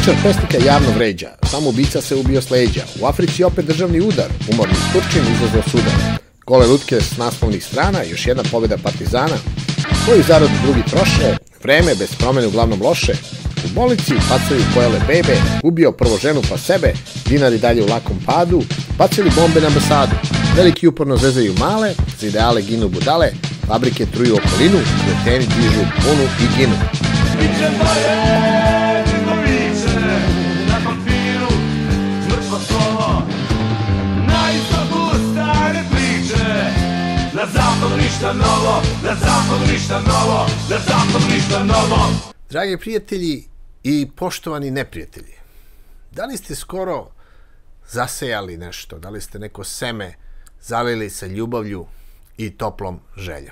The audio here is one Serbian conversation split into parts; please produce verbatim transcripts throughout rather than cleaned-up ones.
Političar pesnika javno vređa, sam ubica se ubio s leđa, u Africi opet državni udar, umorni Turčin izlazao sudan. Gole lutke s naslovnih strana, još jedna pobjeda partizana, koju zaradu drugi troše, vreme bez promene uglavnom loše, u bolnici pacaju pojele bebe, ubio prvo ženu pa sebe, dinari dalje u lakom padu, bacili bombe na ambasadu, veliki uporno zezaju male, za ideale ginu budale, fabrike truju okolinu, kreteni dižu punu i ginu. Biće pare, čisto biće, na papiru, mrtvo slovo, na istoku stare priče, na zapadu ništa novo, na zapadu ništa novo, na zapadu ništa novo. Dragi prijatelji i poštovani neprijatelji, da li ste skoro zasejali nešto, da li ste neko seme zalili sa ljubavlju i toplom željom?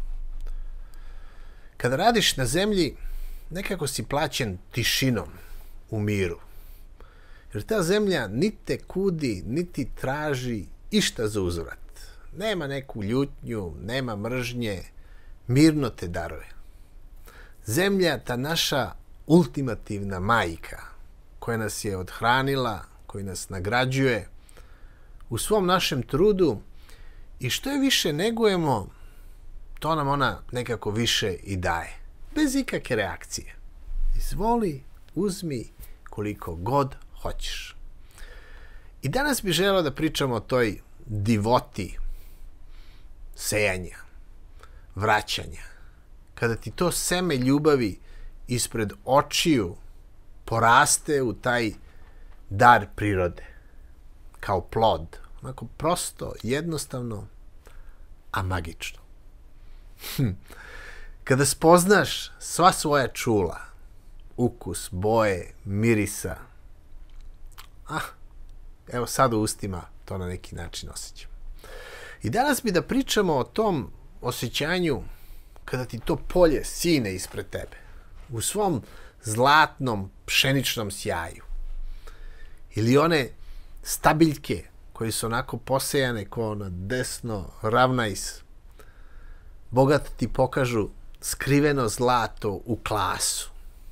Kada radiš na zemlji, nekako si plaćen tišinom u miru. Jer ta zemlja niti te kudi, niti traži išta za uzvrat. Nema neku ljutnju, nema mržnje, mirno te daruje. Zemlja, ta naša ultimativna majka, koja nas je odhranila, koja nas nagrađuje u svom našem trudu i što je više negujemo, to nam ona nekako više i daje. Bez ikakve reakcije. Izvoli, uzmi koliko god hoćeš. I danas bih želeo da pričamo o toj divoti sejanja, vraćanja. Kada ti to seme ljubavi ispred očiju poraste u taj dar prirode. Kao plod. Onako prosto, jednostavno, a magično. Hm. Kada spoznaš sva svoja čula, ukus, boje, mirisa, ah, evo sad u ustima to na neki način osjećam. I danas bi da pričamo o tom osjećanju kada ti to polje sine ispred tebe, u svom zlatnom pšeničnom sjaju. Ili one stabiljke koje su onako posejane ko na desno ravnajs, bogat ti pokažu skriveno zlato u klasu.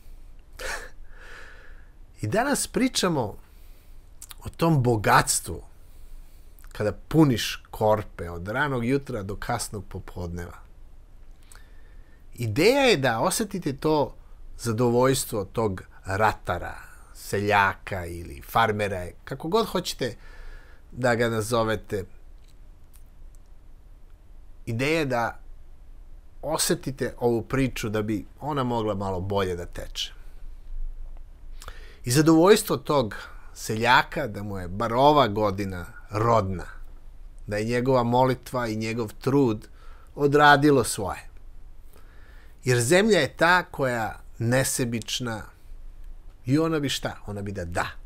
I danas pričamo o tom bogatstvu kada puniš korpe od ranog jutra do kasnog popodneva. Ideja je da osetite to zadovoljstvo tog ratara, seljaka ili farmera, kako god hoćete da ga nazovete. Ideja je da osetite ovu priču da bi ona mogla malo bolje da teče. I zadovoljstvo tog seljaka da mu je bar ova godina rodna, da je njegova molitva i njegov trud odradilo svoje. Jer zemlja je ta koja nesebična i ona bi šta? Ona bi da da.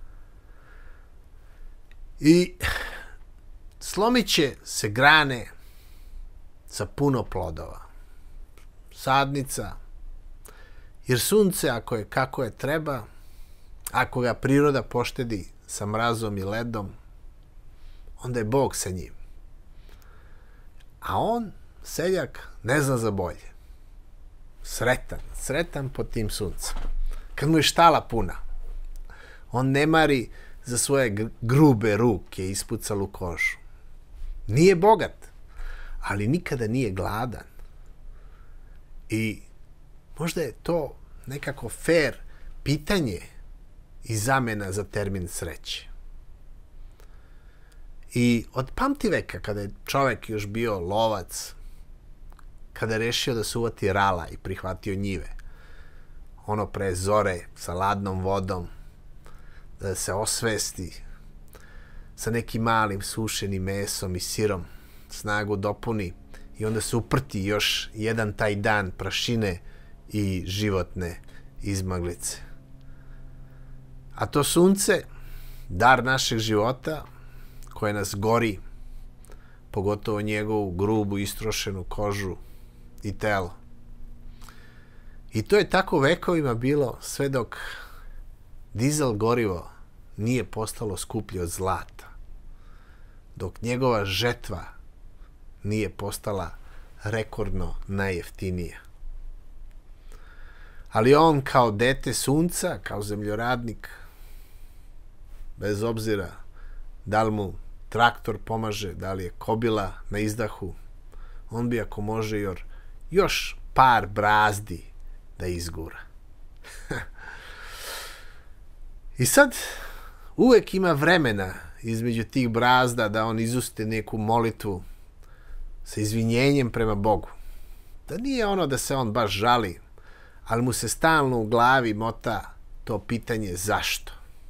I slomit će se grane sa puno plodova. Sadnica, jer sunce ako je kako je treba, ako ga priroda poštedi sa mrazom i ledom, onda je Bog sa njim. A on, seljak, ne zna za bolje. Sretan, sretan pod tim suncem. Kad mu je štala puna, on ne mari za svoje grube ruke ispucalu kožu. Nije bogat, ali nikada nije gladan. I možda je to nekako fair pitanje i zamena za termin sreće. I od pamtiveka, kada je čovek još bio lovac, kada je rešio da se uvati rala i prihvatio njive, ono pre zore sa ladnom vodom, da se osvesti sa nekim malim sušenim mesom i sirom, snagu dopuni i onda se uprti još jedan taj dan prašine i životne izmaglice. A to sunce, dar našeg života, koje nas gori, pogotovo njegovu grubu, istrošenu kožu i telo. I to je tako vekovima bilo sve dok dizel gorivo nije postalo skuplje od zlata. Dok njegova žetva nije postala rekordno najjeftinija. Ali on kao dete sunca, kao zemljoradnik, bez obzira da li mu traktor pomaže, da li je kobila na izdahu, on bi ako može jor, još par brazdi da izgura. I sad uvek ima vremena između tih brazda da on izuste neku molitvu sa izvinjenjem prema Bogu. Da nije ono da se on baš žali, ali mu se stalno u glavi mota to pitanje zašto.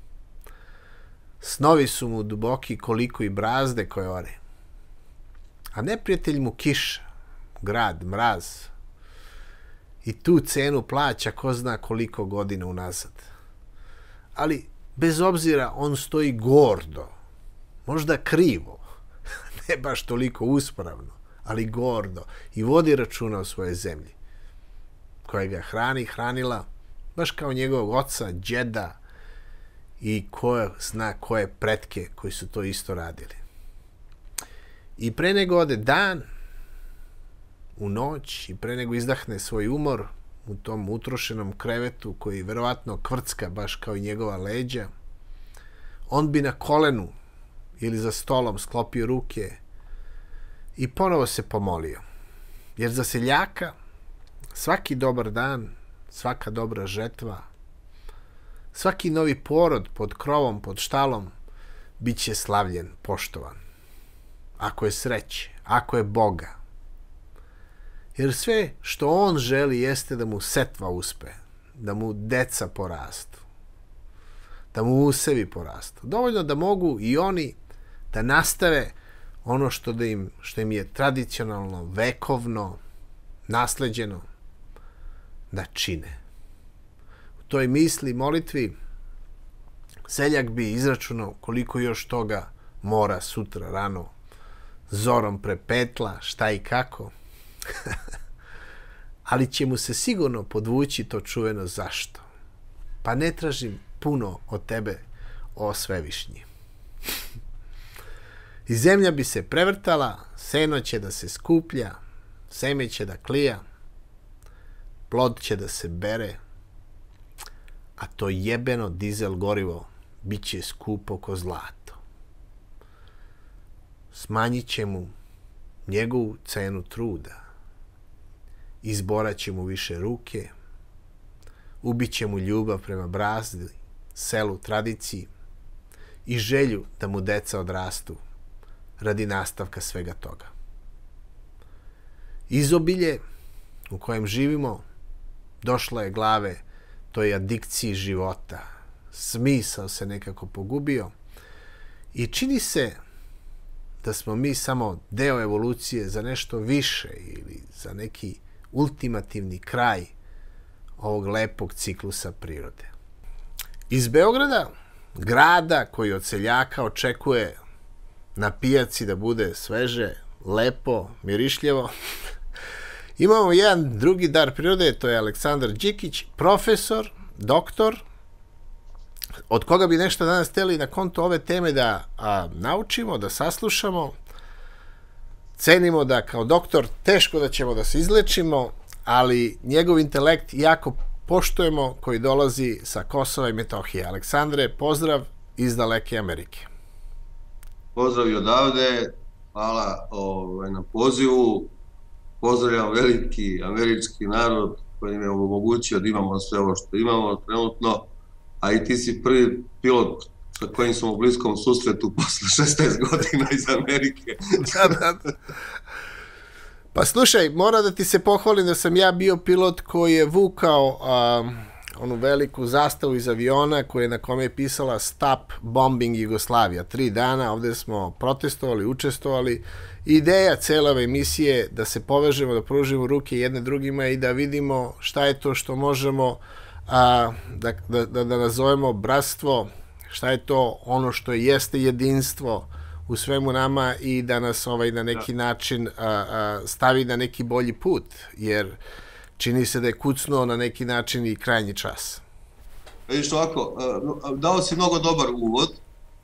Snovi su mu duboki koliko i brazde koje ore. A neprijatelj mu kiša, grad, mraz. I tu cenu plaća ko zna koliko godina unazad. Ali bez obzira on stoji gordo, možda krivo, ne baš toliko uspravno, ali gordo i vodi računa o svojoj zemlji, koja ga hrani, hranila, baš kao njegovog oca, đeda i ko zna koje pretke koji su to isto radili. I pre nego ode dan, u noć, i pre nego izdahne svoj umor u tom utrošenom krevetu koji verovatno kvrcka baš kao i njegova leđa, on bi na kolenu ili za stolom sklopio ruke i ponovo se pomolio. Jer za seljaka svaki dobar dan, svaka dobra žetva, svaki novi porod pod krovom, pod štalom, bit će slavljen, poštovan. Ako je sreće, ako je Boga. Jer sve što on želi jeste da mu setva uspe, da mu deca porastu, da mu usevi porastu. Dovoljno da mogu i oni da nastave ono što, da im, što im je tradicionalno, vekovno, nasleđeno, da čine. U toj misli, molitvi, seljak bi izračunao koliko još toga mora sutra rano zorom prepetla, šta i kako. Ali će mu se sigurno podvući to čuveno zašto. Pa ne tražim puno od tebe, o svevišnji. I zemlja bi se prevrtala, seno će da se skuplja, seme će da klija, plod će da se bere, a to jebeno dizel gorivo bit će skupo ko zlato. Smanjit će mu njegovu cenu truda, izborat će mu više ruke, ubit će mu ljubav prema brazdi, selu, tradiciji i želju da mu deca odrastu radi nastavka svega toga. Izobilje u kojem živimo došlo je glave toj adikciji života. Smisao se nekako pogubio i čini se da smo mi samo deo evolucije za nešto više ili za neki ultimativni kraj ovog lepog ciklusa prirode. Iz Beograda, grada koji od seljaka očekuje na pijaci da bude sveže, lepo, mirišljivo, imamo jedan drugi dar prirode, to je Aleksandar Đikić, profesor, doktor, od koga bi nešto danas hteli na konto ove teme da a, naučimo, da saslušamo. Cenimo da kao doktor teško da ćemo da se izlečimo, ali njegov intelekt jako poštujemo, koji dolazi sa Kosova i Metohije. Aleksandre, pozdrav iz daleke Amerike. Pozdrav i odavde, hvala ovaj, na pozivu. Pozdravljam veliki američki narod koji nam je omogućio da imamo sve ovo što imamo trenutno, a i ti si prvi pilot sa kojim sam u bliskom susretu posle šesnaest godina iz Amerike. Da, da. Pa slušaj, mora da ti se pohvalim da sam ja bio pilot koji je vukao a, onu veliku zastavu iz aviona koja je na kome je pisala Stop Bombing Jugoslavia. Tri dana ovde smo protestovali, učestvovali. Ideja cele ove emisije da se povežemo, da pružimo ruke jedne drugima i da vidimo šta je to što možemo a, da, da, da, da nazovemo bratstvo, šta je to ono što jeste jedinstvo u svemu nama i da nas ovaj na neki način a, a, stavi na neki bolji put, jer čini se da je kucnuo na neki način i krajnji čas. Vidiš ovako, dao si mnogo dobar uvod.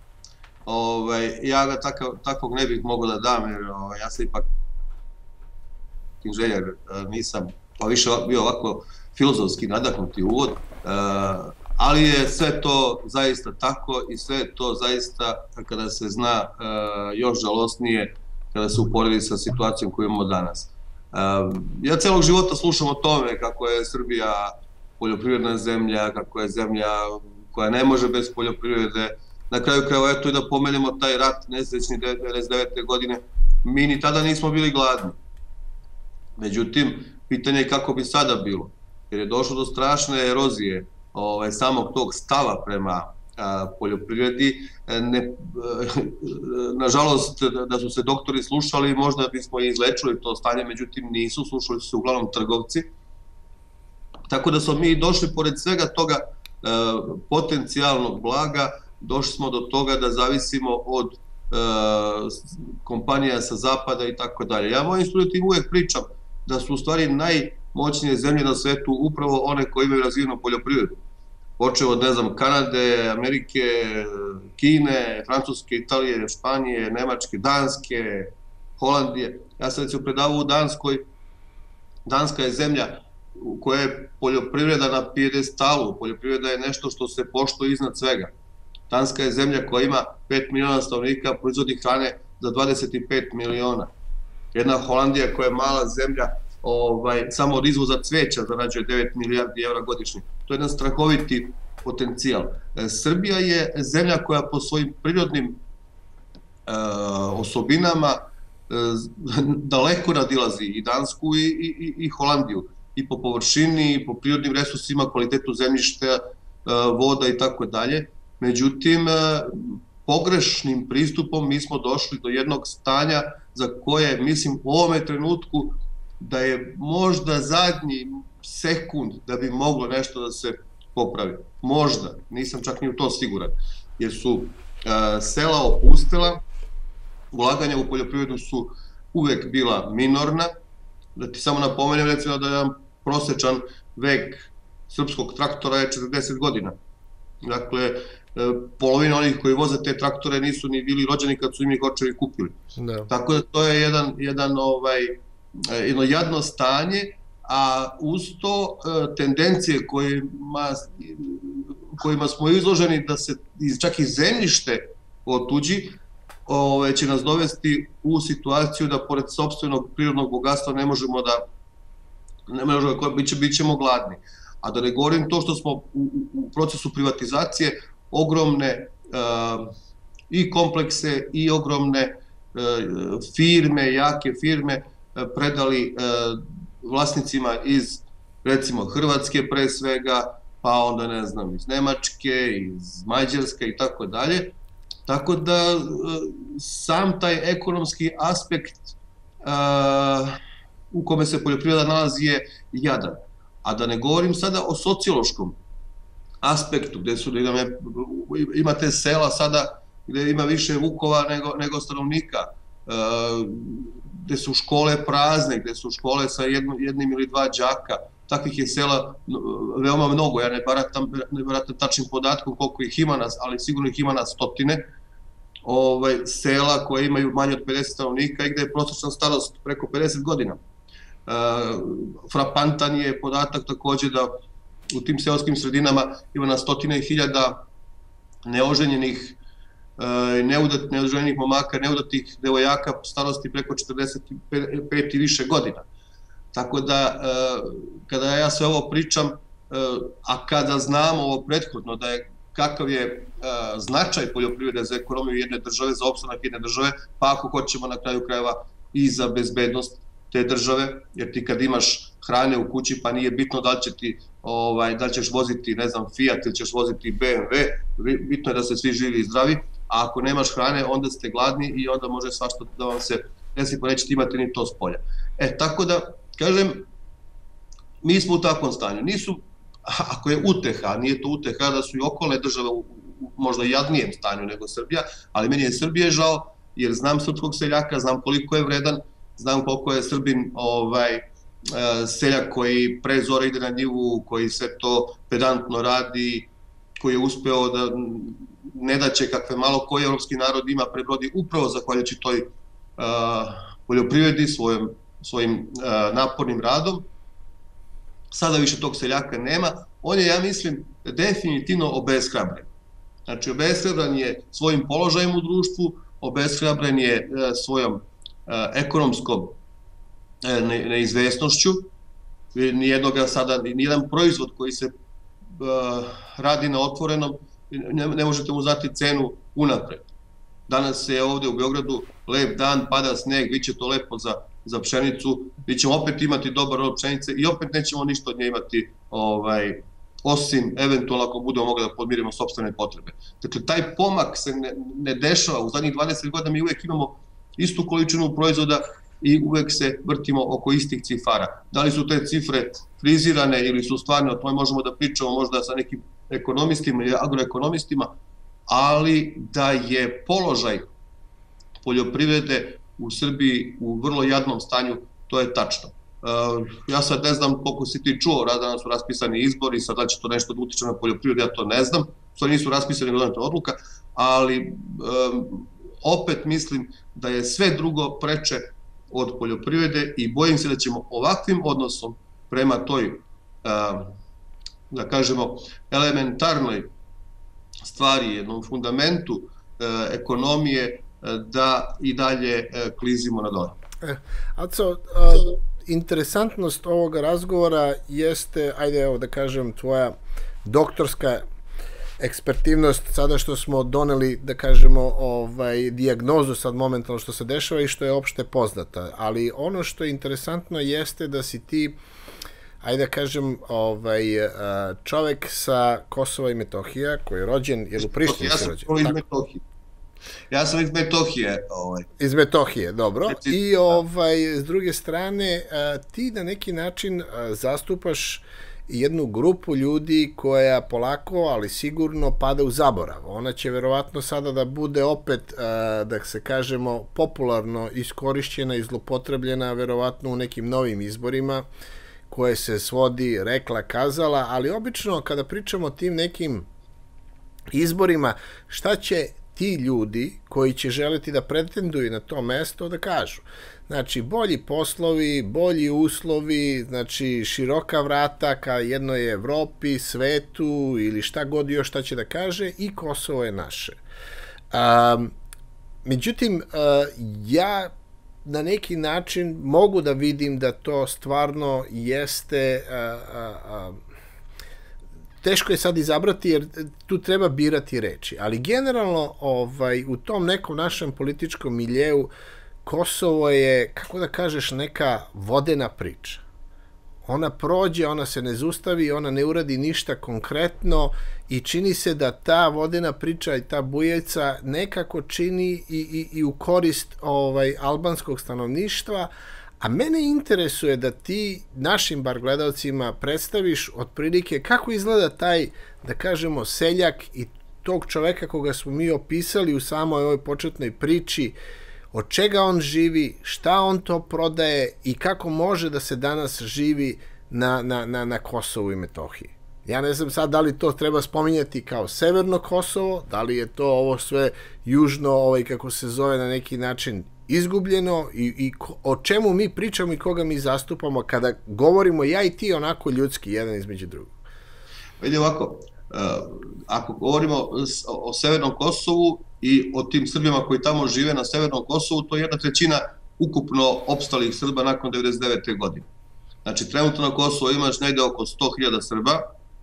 Ovaj, ja ga takav, takvog ne bih mogao da dam, jer ovaj, ja sam ipak inženjer, nisam, pa više bio ovako filozofski nadahnuti uvod, ali je sve to zaista tako i sve je to zaista, kada se zna, još žalosnije kada se uporedi sa situacijom koju imamo danas. Ja celog života slušam o tome kako je Srbija poljoprivredna zemlja, kako je zemlja koja ne može bez poljoprivrede. Na kraju krajeva, eto i da pomenemo taj rat nesrećni devedeset devete godine, mi ni tada nismo bili gladni. Međutim, pitanje je kako bi sada bilo, jer je došlo do strašne erozije ovaj, samog tog stava prema a, poljoprivredi. Ne, nažalost, da su se doktori slušali, možda bismo i izlečili to stanje, međutim nisu, slušali su se uglavnom trgovci. Tako da smo mi došli, pored svega toga a, potencijalnog blaga, došli smo do toga da zavisimo od a, kompanija sa zapada i tako dalje. Ja mojim studentima uvek pričam da su u stvari najmoćnije zemlje na svetu upravo one koje imaju razvijenu poljoprivredu. Počeo od, ne znam, Kanade, Amerike, Kine, Francuske, Italije, Španije, Nemačke, Danske, Holandije. Ja sam recimo predavao u Danskoj. Danska je zemlja u kojoj je poljoprivreda na pijedestalu. Poljoprivreda je nešto što se poštuje iznad svega. Danska je zemlja koja ima pet miliona stanovnika, proizvodi hrane za dvadeset pet miliona. Jedna Holandija koja je mala zemlja, ovaj, samo od izvoza cveća zarađuje devet milijardi evra godišnje. To je jedan strahoviti potencijal. E, Srbija je zemlja koja po svojim prirodnim e, osobinama e, daleko nadilazi i Dansku i, i, i Holandiju. I po površini, i po prirodnim resursima, kvalitetu zemljišta, e, voda i tako dalje. Međutim, e, pogrešnim pristupom mi smo došli do jednog stanja za koje, mislim, u ovome trenutku da je možda zadnji sekund da bi moglo nešto da se popravi. Možda, nisam čak ni u to siguran, jer su uh, sela opustela, ulaganja u poljoprivredu su uvek bila minorna. Da ti samo napomenem, recimo da je jedan prosečan vek srpskog traktora je četrdeset godina. Dakle, polovina onih koji voze te traktore nisu ni bili rođeni kad su im ih očevi kupili. Da. Tako da to je jedan, jedan ovaj, jedno jadno stanje, a uz to tendencije kojima, kojima smo izloženi da se čak i zemljište otuđi, ove, će nas dovesti u situaciju da pored sopstvenog prirodnog bogatstva ne možemo da, ne možemo, bit, će, bit ćemo gladni. A da ne govorim to što smo u, u procesu privatizacije ogromne uh, i komplekse i ogromne uh, firme, jake firme uh, predali uh, vlasnicima iz, recimo, Hrvatske pre svega, pa onda, ne znam, iz Nemačke, iz Mađarske i tako dalje. Tako da uh, sam taj ekonomski aspekt uh, u kome se poljoprivreda nalazi je jadan. A da ne govorim sada o sociološkom aspektu, gde su, da imate sela sada gde ima više vukova nego, nego stanovnika, gde su škole prazne, gde su škole sa jedno, jednim ili dva đaka. Takvih je sela veoma mnogo, ja ne baratam, ne baratam tačnim podatkom koliko ih ima nas, ali sigurno ih ima na stotine. Ovaj, sela koje imaju manje od pedeset stanovnika i gde je prosječna starost preko pedeset godina. Uh, frapantan je podatak takođe da u tim seoskim sredinama ima na stotine hiljada neoženjenih, uh, neudat, neoženjenih momaka, neudatih devojaka starosti preko četrdeset pet i više godina. Tako da, uh, kada ja sve ovo pričam, uh, a kada znamo ovo prethodno da je kakav je uh, značaj poljoprivrede za ekonomiju jedne države, za opstanak jedne države, pa ako hoćemo na kraju krajeva i za bezbednost te države, jer ti kad imaš hrane u kući, pa nije bitno da li, će ti, ovaj, da li ćeš voziti, ne znam, Fiat ili ćeš voziti B M W, bitno je da se svi živi i zdravi, a ako nemaš hrane, onda ste gladni i onda može svašta da vam se desi, pa nećete imati ni to s polja. E, tako da, kažem, mi smo u takvom stanju. Nisu, ako je uteha, nije to uteha da su i okolne države u, u možda jadnijem stanju nego Srbija, ali meni je Srbije žao, jer znam srpskog seljaka, znam koliko je vredan, znam koliko je Srbin ovaj, seljak koji pre zore ide na njivu, koji sve to pedantno radi, koji je uspeo da ne daće kakve malo koji evropski narod ima prebrodi upravo zahvaljujući toj uh, poljoprivredi, svojim, svojim uh, napornim radom. Sada više tog seljaka nema. On je, ja mislim, definitivno obeshrabren. Znači, obeshrabren je svojim položajem u društvu, obeshrabren je svojom ekonomskom neizvesnošću. Nijednoga sada, nijedan proizvod koji se radi na otvorenom, ne možete mu znati cenu unapred. Danas je ovde u Beogradu lep dan, pada sneg, bit će to lepo za, za pšenicu, mi ćemo opet imati dobar rod pšenice i opet nećemo ništa od nje imati, ovaj, osim eventualno ako budemo mogli da podmirimo sopstvene potrebe. Dakle, taj pomak se ne, ne dešava. U zadnjih dvadeset godina mi uvek imamo istu količinu proizvoda i uvek se vrtimo oko istih cifara. Da li su te cifre frizirane ili su stvarne, o tome možemo da pričamo možda sa nekim ekonomistima ili agroekonomistima, ali da je položaj poljoprivrede u Srbiji u vrlo jadnom stanju, to je tačno. Ja sad ne znam koliko si ti čuo, danas su raspisani izbori, sad da će to nešto da utiče na poljoprivredu, ja to ne znam, što nisu raspisani doneta odluka, ali opet mislim da je sve drugo preče od poljoprivrede i bojim se da ćemo ovakvim odnosom prema toj, da kažemo, elementarnoj stvari, jednom fundamentu ekonomije, da i dalje klizimo na dole. Aco, interesantnost ovoga razgovora jeste, ajde evo da kažem, tvoja doktorska ekspertivnost sada što smo doneli, da kažemo, ovaj, dijagnozu sad momentalno što se dešava i što je opšte poznata. Ali ono što je interesantno jeste da si ti, ajde da kažem, ovaj, čovek sa Kosova i Metohija, koji je rođen, je li u Prištini se rođen? Ja sam iz Metohije. Ja sam iz Metohije. Ovaj. Iz Metohije, dobro. I ovaj, s druge strane, ti na neki način zastupaš jednu grupu ljudi koja polako, ali sigurno pada u zaborav. Ona će verovatno sada da bude opet, da se kažemo, popularno iskorišćena i zlopotrebljena verovatno u nekim novim izborima koje se svodi, rekla, kazala, ali obično kada pričamo o tim nekim izborima, šta će ti ljudi koji će želiti da pretenduju na to mesto da kažu? Znači, bolji poslovi, bolji uslovi, znači, široka vrata ka jednoj Evropi, svetu ili šta god još šta će da kaže i Kosovo je naše. Um, međutim, uh, ja na neki način mogu da vidim da to stvarno jeste... Uh, uh, teško je sad izabrati jer tu treba birati reči, ali generalno ovaj, u tom nekom našem političkom miljeu Kosovo je, kako da kažeš, neka vodena priča. Ona prođe, ona se ne zustavi, ona ne uradi ništa konkretno i čini se da ta vodena priča i ta bujeca nekako čini i, i, i u korist ovaj, albanskog stanovništva, a mene interesuje da ti našim bar gledalcima predstaviš otprilike kako izgleda taj, da kažemo, seljak i tog čoveka koga smo mi opisali u samoj ovoj početnoj priči, od čega on živi, šta on to prodaje i kako može da se danas živi na, na, na, na Kosovu i Metohiji. Ja ne znam sad da li to treba spominjati kao severno Kosovo, da li je to ovo sve južno, ovaj, kako se zove, na neki način izgubljeno i, i o čemu mi pričamo i koga mi zastupamo kada govorimo ja i ti onako ljudski, jedan između drugog. Vidi ovako, ako govorimo o Severnom Kosovu i o tim Srbima koji tamo žive na Severnom Kosovu, to je jedna trećina ukupno opstalih Srba nakon devedeset devete godine. Znači, trenutno na Kosovu imaš negde oko sto hiljada Srba,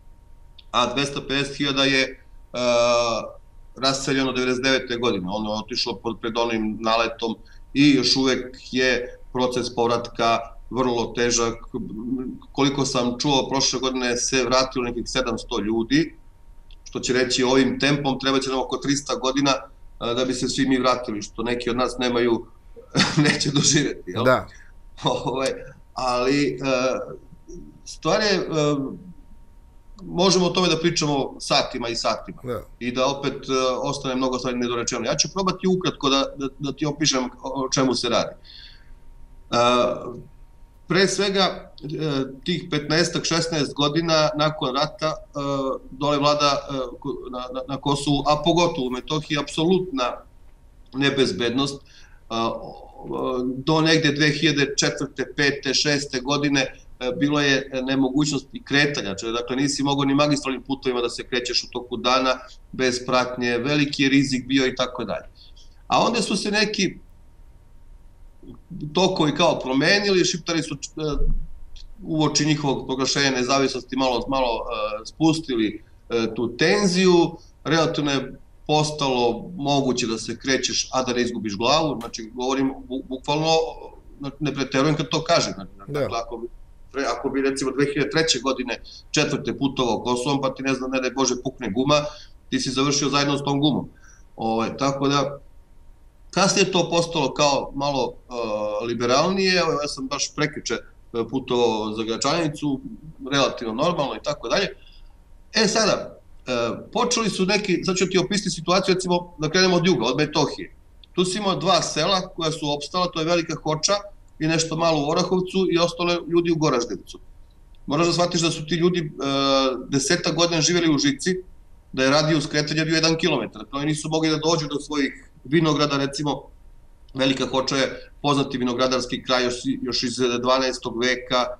a dvesta pedeset hiljada je uh, raseljeno devedeset devete godine. Ono je otišlo pred onim naletom i još uvek je proces povratka vrlo težak. Koliko sam čuo, prošle godine se vratilo nekih sedamsto ljudi, što će reći ovim tempom treba će nam oko trista godina da bi se svi mi vratili, što neki od nas nemaju, neće doživjeti. Jel? Da. Ove, ali stvar je, možemo o tome da pričamo satima i satima da. I da opet ostane mnogo stvari nedorečeno. Ja ću probati ukratko da, da, da ti opišem o čemu se radi. Pre svega, tih petnaest šesnaest godina nakon rata dole vlada na, na Kosovu, a pogotovo u Metohiji, apsolutna nebezbednost. Do negde dve hiljade četvrte, pete, šeste godine bilo je nemogućnost i kretanja, dakle nisi mogao ni magistralnim putovima da se krećeš u toku dana bez pratnje, veliki je rizik bio i tako dalje. A onda su se neki tokovi kao promenili, Šiptari su uoči njihovog proglašenja nezavisnosti malo, malo spustili tu tenziju, relativno je postalo moguće da se krećeš, a da ne izgubiš glavu, znači govorim bukvalno, ne preterujem kad to kažem, dakle ako bi ako bi recimo dve hiljade treće. godine četvrte putovao Kosovom, pa ti ne znam, ne daj Bože pukne guma, ti si završio zajedno s tom gumom. Ove, tako da, kasnije to postalo kao malo uh, liberalnije, evo ja sam baš prekjuče putovao za Gračanicu, relativno normalno i tako dalje. E sada, uh, počeli su neki, sad ću ti opisati situaciju, recimo da krenemo od juga, od Metohije. Tu si imao dva sela koja su opstala, to je Velika Hoča i nešto malo u Orahovcu i ostale ljudi u Goraždevcu. Moraš da shvatiš da su ti ljudi e, deseta godina živjeli u Žici, da je radijus kretanja bio jedan kilometar. Oni nisu mogli da dođu do svojih vinograda, recimo Velika Hoča je poznati vinogradarski kraj još, još iz dvanaestog veka, e,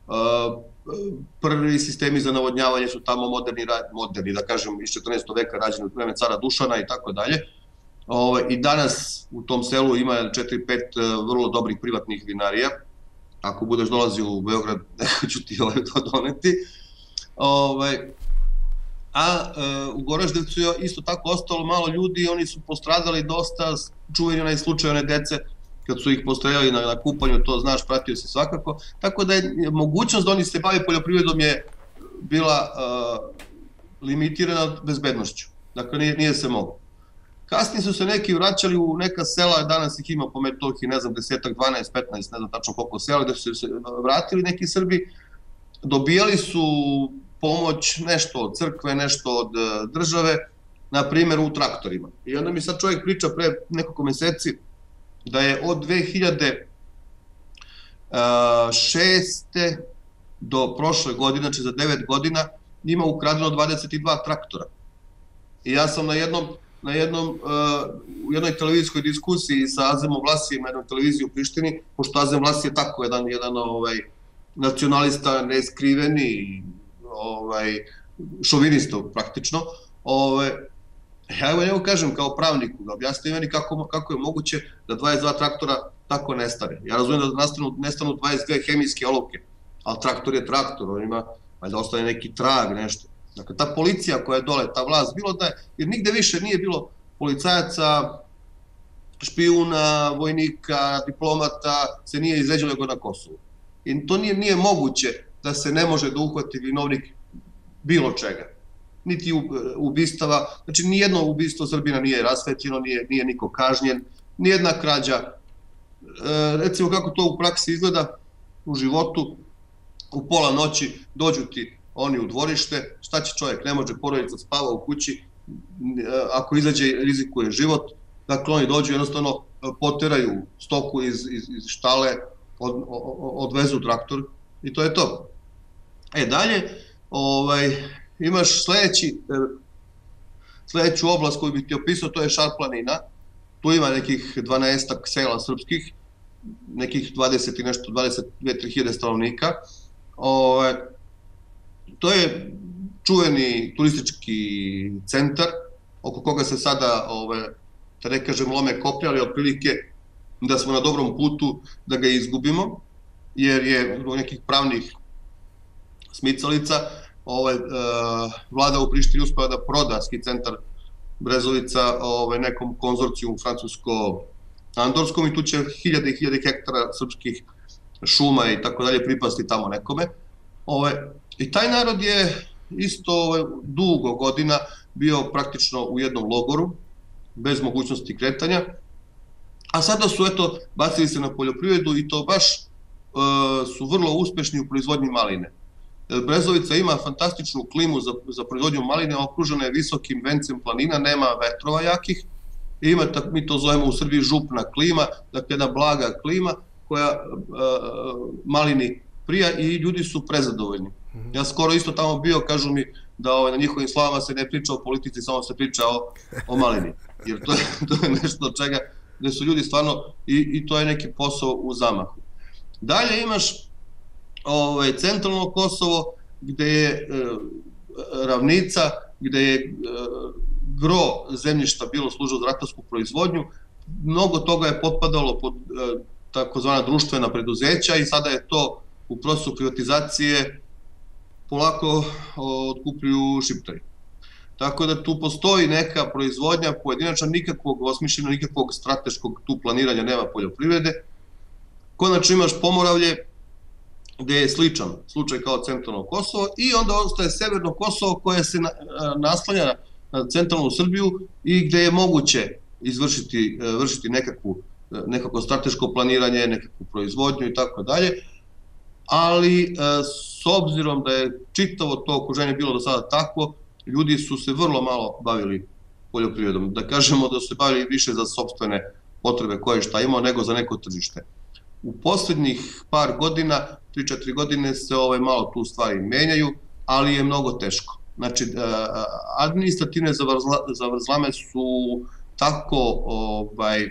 prvi sistemi za navodnjavanje su tamo moderni, moderni da kažem, iz četrnaestog veka rađeni u vreme cara Dušana i tako dalje. Ove, I danas u tom selu ima četiri pet vrlo dobrih privatnih vinarija. Ako budeš dolazio u Beograd, neko ću ti ovaj to doneti. Ove, a e, u Goraždevcu je isto tako ostalo malo ljudi i oni su postradali dosta, čuveni onaj slučaj one dece kad su ih postreljali na, na kupanju, to znaš, pratio si svakako. Tako da je mogućnost da oni se bave poljoprivredom je bila e, limitirana bezbednošću. Dakle, nije, nije se moglo. Kasnije su se neki vraćali u neka sela, danas ih ima po Metohiji, ne znam, desetak, dvanaest, petnaest, ne znam tačno koliko sela, gde su se vratili neki Srbi, dobijali su pomoć nešto od crkve, nešto od države, na primjer u traktorima. I onda mi sad čovjek priča pre nekoliko meseci da je od dve hiljade šeste. do prošle godine, znači za devet godina, ima ukradeno dvadeset dva traktora. I ja sam na jednom na jednom, uh, u jednoj televizijskoj diskusiji sa Azemom Vlasijem na jednoj televiziji u Prištini, pošto Azem Vlasi je tako jedan, jedan ovaj, nacionalista neskriveni, ovaj, šovinista praktično, ovaj, ja evo njegu kažem kao pravniku, da objasnim meni kako, kako je moguće da dvadeset dva traktora tako nestane. Ja razumijem da nastanu, nestanu dvadeset dve hemijske olovke, ali traktor je traktor, on ima, valjda ostane neki trag, nešto. Dakle, ta policija koja je dole, ta vlast, bilo da je, jer nigde više nije bilo policajaca, špijuna, vojnika, diplomata, se nije izređalo nego na Kosovu. I to nije, nije moguće da se ne može da uhvati vinovnik bilo čega. Niti ubistava, znači nijedno ubistvo Srbina nije rasvetljeno, nije, nije niko kažnjen, nijedna krađa. E, recimo kako to u praksi izgleda u životu, u pola noći dođu ti oni u dvorište, šta će čovjek, ne može, porodica spava u kući, ako izađe rizikuje život, dakle oni dođu jednostavno poteraju stoku iz, iz, iz štale, od, odvezu traktor i to je to. E dalje, ovaj, imaš sledeći, sledeću oblast koju bih ti opisao, to je Šar-planina, tu ima nekih dvanaestak sela srpskih, nekih dvadeset i nešto, dvadeset dve do tri hiljade stanovnika, ovaj, to je čuveni turistički centar, oko koga se sada, ove, da ne kažem, lome koplja, ali otprilike da smo na dobrom putu da ga izgubimo, jer je zbog nekih pravnih smicalica ove, e, vlada u Prištini uspela da proda ski centar Brezovica ove, nekom konzorcijum francusko-andorskom i tu će hiljade i hiljade hektara srpskih šuma i tako dalje pripasti tamo nekome. Ove, I taj narod je isto dugo godina bio praktično u jednom logoru, bez mogućnosti kretanja, a sada su eto bacili se na poljoprivredu i to baš e, su vrlo uspešni u proizvodnji maline. Brezovica ima fantastičnu klimu za, za proizvodnju maline, okružena je visokim vencem planina, nema vetrova jakih, i ima, tak, mi to zovemo u Srbiji župna klima, dakle jedna blaga klima koja e, malini prija i ljudi su prezadovoljni. Ja skoro isto tamo bio, kažu mi da ovaj, na njihovim slavama se ne priča o politici, samo se priča o, o malini. Jer to je, to je nešto od čega, gde su ljudi stvarno, i, i to je neki posao u zamahu. Dalje imaš ovaj, centralno Kosovo, gde je e, ravnica, gde je e, gro zemljišta bilo služilo za ratarsku proizvodnju, mnogo toga je potpadalo pod e, takozvana društvena preduzeća i sada je to u procesu privatizacije polako otkupljuju Šiptari. Tako da tu postoji neka proizvodnja pojedinačna, nikakvog osmišljenog, nikakvog strateškog tu planiranja nema poljoprivrede. Konačno imaš Pomoravlje, gde je sličan slučaj kao centralno Kosovo i onda ostaje severno Kosovo koje se naslanja na centralnu Srbiju i gde je moguće izvršiti vršiti nekakvu, nekako strateško planiranje, nekakvu proizvodnju i tako dalje. Ali s obzirom da je čitavo to okruženje bilo do sada tako, ljudi su se vrlo malo bavili poljoprivredom. Da kažemo da su se bavili više za sopstvene potrebe koje šta imao nego za neko tržište. U poslednjih par godina, tri četiri godine se ovaj, malo tu stvari menjaju, ali je mnogo teško. Znači, administrativne zavrzlame su tako, ovaj,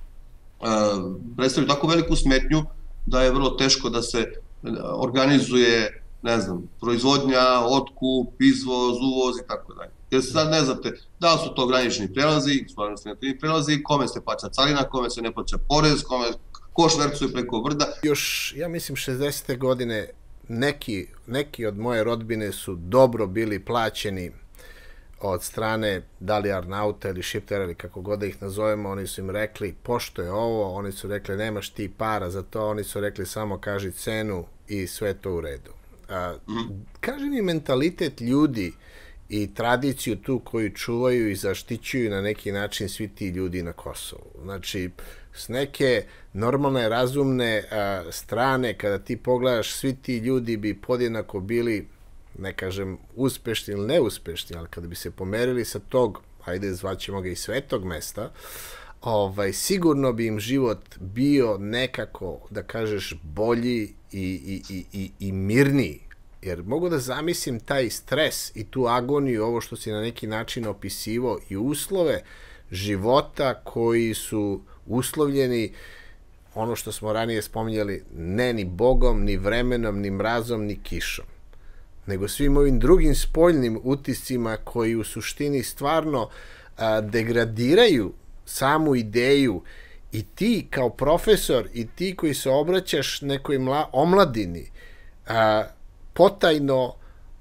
predstavljaju tako veliku smetnju da je vrlo teško da se organizuje, ne znam, proizvodnja, otkup, izvoz, uvoz i tako dalje. Jer sad ne znate da li su to granični prelazi, su administrativni prelazi, kome se plaća carina, kome se ne plaća porez, kome ko švercuje preko brda. Još, ja mislim, šezdesete godine neki, neki od moje rodbine su dobro bili plaćeni od strane da li Arnauta ili Šiptara ili kako god da ih nazovemo. Oni su im rekli pošto je ovo, oni su rekli nemaš ti para za to, oni su rekli samo kaži cenu i sve to u redu. A, mm. Kaži mi mentalitet ljudi i tradiciju tu koju čuvaju i zaštićuju na neki način svi ti ljudi na Kosovu. Znači, s neke normalne, razumne a, strane, kada ti pogledaš, svi ti ljudi bi podjednako bili, ne kažem uspešni ili neuspešni, ali kada bi se pomerili sa tog, ajde zvaćemo ga i svetog mesta, ovaj, sigurno bi im život bio nekako, da kažeš, bolji i, i, i, i, i mirniji. Jer mogu da zamislim taj stres i tu agoniju, ovo što si na neki način opisivo i uslove života koji su uslovljeni, ono što smo ranije spominjali, ne ni Bogom, ni vremenom, ni mrazom, ni kišom, nego svim ovim drugim spoljnim utiscima koji u suštini stvarno a, degradiraju samu ideju i ti kao profesor i ti koji se obraćaš nekoj mla, omladini, a, potajno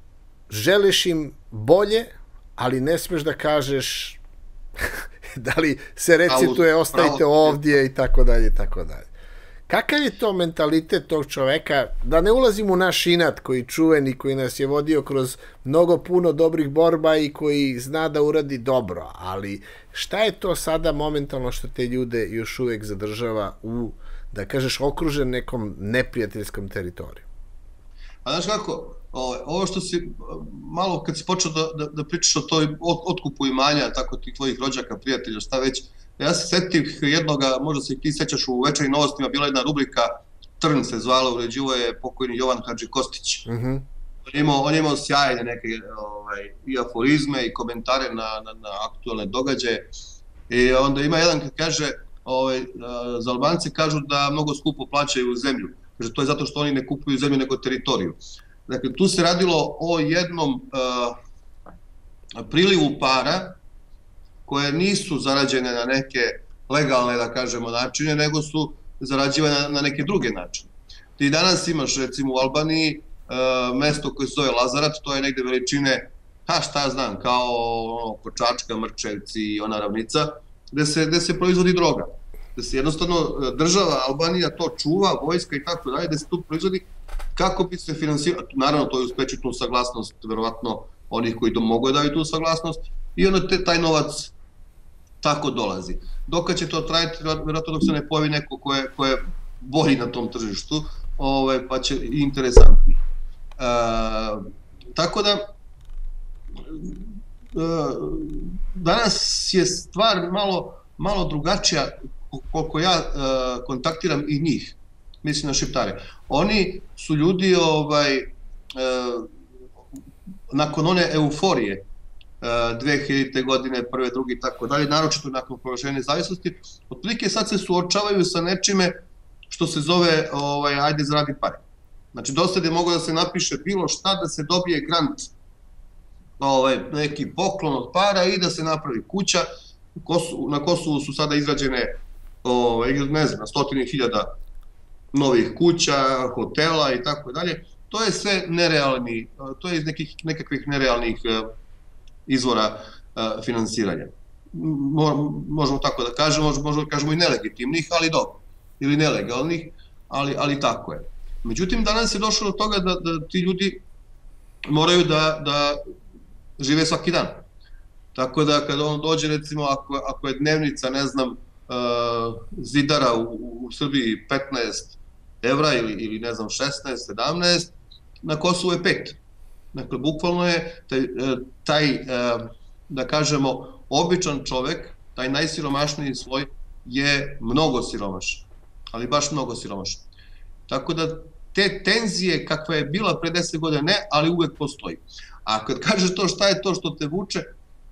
želiš im bolje, ali ne smeš da kažeš da li se recituje ostajte ovdje i tako dalje i tako dalje. Kakav je to mentalitet tog čoveka, da ne ulazim u naš inat koji čuveni, koji nas je vodio kroz mnogo puno dobrih borba i koji zna da uradi dobro, ali šta je to sada momentalno što te ljude još uvek zadržava u, da kažeš, okružen nekom neprijateljskom teritoriju? A znaš kako, ovo što si malo kad si počeo da, da, da pričaš o toj otkupu imanja, tako tih tvojih rođaka, prijatelja, šta već, ja se setih jednoga, možda se i ti sećaš, u Večernjim novostima bila jedna rubrika, Trn se zvala, uređivo je pokojni Jovan Hadži Kostić. Mm-hmm. On je imao, on je imao sjajne neke ovaj, i aforizme i komentare na, na, na aktualne događaje. I onda ima jedan kad kaže, ovaj, za Albance kažu da mnogo skupo plaćaju zemlju. Kaže, to je zato što oni ne kupuju zemlju nego teritoriju. Dakle, tu se radilo o jednom uh, prilivu para koje nisu zarađene na neke legalne, da kažemo, načine, nego su zarađivane na, na neke druge načine. Ti danas imaš, recimo, u Albaniji uh, mesto koje se zove Lazarat, to je negde veličine, ha šta znam, kao ono, Kočačka, Mrčevci i ona ravnica, gde se, gde se proizvodi droga. Da se jednostavno država Albanija to čuva, vojska i tako dalje, da se tu proizvodi kako bi se finansiralo, naravno to je uz pečitnu saglasnost, verovatno onih koji to mogu da daju tu saglasnost, i onda te, taj novac tako dolazi. Dok će to trajati, verovatno dok se ne pojavi neko ko je, ko je bolji na tom tržištu, ovaj, pa će i interesantni. E, tako da, e, danas je stvar malo, malo drugačija, koliko ja uh, kontaktiram i njih, mislim na Šiptare. Oni su ljudi ovaj, uh, nakon one euforije uh, dve hiljadite godine, prve, druge i tako dalje, naročito nakon proglašenja nezavisnosti, otprilike sad se suočavaju sa nečime što se zove ovaj, ajde zaradi pare. Znači, dosad je moglo da se napiše bilo šta, da se dobije grant, ovaj, neki poklon od para i da se napravi kuća. Na Kosovu su sada izgrađene, ovaj, ne znam, stotine hiljada novih kuća, hotela i tako dalje. To je sve nerealni, to je iz nekih, nekakvih nerealnih izvora finansiranja. Možemo tako da kažemo, možemo da kažemo i nelegitimnih, ali dobro, ili nelegalnih, ali, ali tako je. Međutim, danas je došlo do toga da, da ti ljudi moraju da, da žive svaki dan. Tako da kada on dođe, recimo, ako, ako je dnevnica, ne znam, uh, zidara u, u Srbiji petnaest evra ili, ili ne znam, šesnaest, sedamnaest, na Kosovu je pet. Dakle, bukvalno je taj, taj uh, da kažemo, običan čovek, taj najsiromašniji sloj je mnogo siromašan, ali baš mnogo siromašan. Tako da te tenzije kakva je bila pre deset godina ne, ali uvek postoji. A kad kažeš to šta je to što te vuče,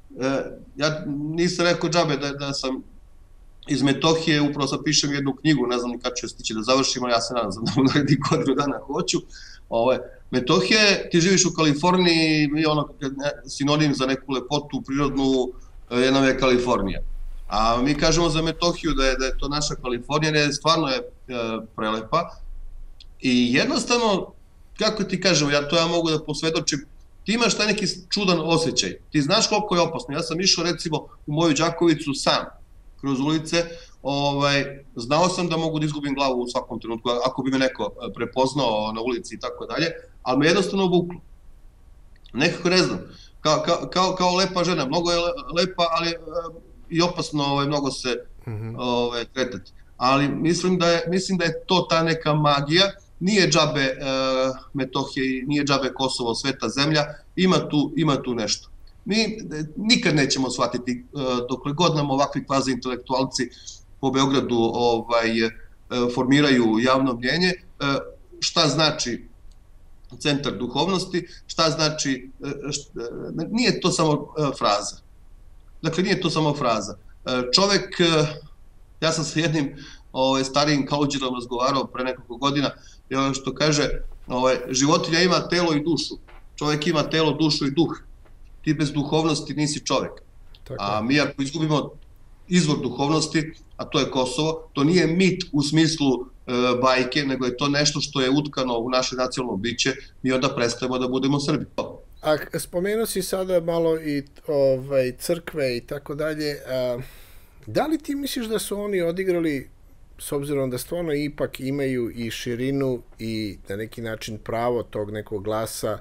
ja nisam rekao džabe da, da sam iz Metohije, upravo sad pišem jednu knjigu, ne znam ni kad ću stići da završim, ali ja se nadam da u narednih godinu dana hoću. Ove, Metohije, ti živiš u Kaliforniji i ono sinonim za neku lepotu prirodnu je nam je Kalifornija. A mi kažemo za Metohiju da je, da je to naša Kalifornija, ne, stvarno je e, prelepa. I jednostavno, kako ti kažemo, ja to ja mogu da posvedočim, ti imaš taj neki čudan osjećaj. Ti znaš koliko je opasno. Ja sam išao recimo u moju Đakovicu sam, kroz ulice, ovaj, znao sam da mogu da izgubim glavu u svakom trenutku, ako bi me neko prepoznao na ulici i tako dalje, ali me jednostavno vuklo. Nekako ne znam, kao, kao, kao lepa žena, mnogo je lepa, ali i opasno ovaj, mnogo se ovaj, kretati. Ali mislim da, je, mislim da je to ta neka magija. Nije džabe e, Metohije, nije džabe Kosovo, sveta zemlja, ima tu, ima tu nešto. Mi nikad nećemo shvatiti, e, dokle god nam ovakvi kvazi intelektualci po Beogradu ovaj, e, formiraju javno mnjenje, e, šta znači centar duhovnosti, šta znači, e, šta, nije to samo e, fraza. Dakle, nije to samo fraza. E, čovek, e, ja sam sa jednim ovaj, starijim kauđerom razgovarao pre nekoliko godina, što kaže, ovaj, životinja ima telo i dušu. Čovjek ima telo, dušu i duh. Ti bez duhovnosti nisi čovjek. Tako. A mi ako izgubimo izvor duhovnosti, a to je Kosovo, to nije mit u smislu e, bajke, nego je to nešto što je utkano u naše nacionalno biće, mi onda prestajemo da budemo Srbi. A spomenuo si sada malo i ovaj, crkve i tako dalje. Da li ti misliš da su oni odigrali, s obzirom da stvarno ipak imaju i širinu i na neki način pravo tog nekog glasa,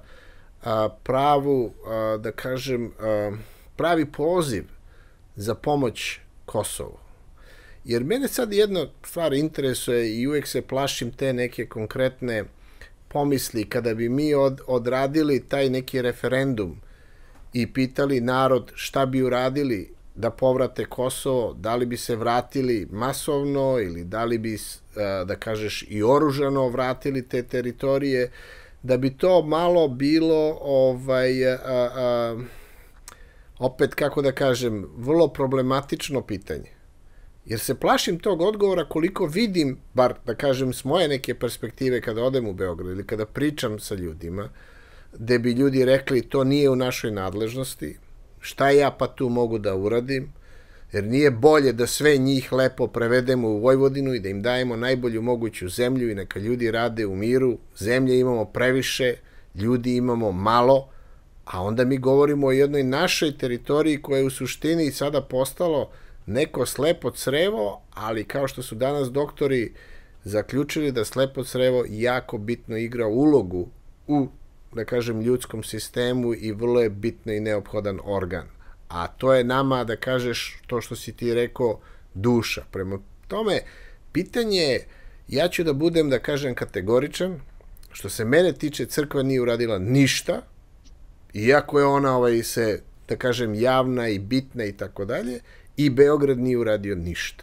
pravu, da kažem, pravi poziv za pomoć Kosovu? Jer mene sad jedna stvar interesuje i uvek se plašim te neke konkretne pomisli kada bi mi od, odradili taj neki referendum i pitali narod šta bi uradili da povrate Kosovo, da li bi se vratili masovno ili da li bi, da kažeš, i oružano vratili te teritorije, da bi to malo bilo, ovaj, a, a, opet, kako da kažem, vrlo problematično pitanje. Jer se plašim tog odgovora koliko vidim, bar da kažem s moje neke perspektive kada odem u Beograd ili kada pričam sa ljudima, gde bi ljudi rekli to nije u našoj nadležnosti, šta ja pa tu mogu da uradim, jer nije bolje da sve njih lepo prevedemo u Vojvodinu i da im dajemo najbolju moguću zemlju i neka ljudi rade u miru. Zemlje imamo previše, ljudi imamo malo, a onda mi govorimo o jednoj našoj teritoriji koja je u suštini sada postalo neko slepo crevo, ali kao što su danas doktori zaključili da slepo crevo jako bitno igra ulogu u, da kažem, ljudskom sistemu i vrlo je bitno i neophodan organ. A to je nama, da kažeš, to što si ti rekao, duša. Prema tome, pitanje je, ja ću da budem, da kažem, kategoričan, što se mene tiče, crkva nije uradila ništa, iako je ona ovaj, se, da kažem, javna i bitna i tako dalje, i Beograd nije uradio ništa.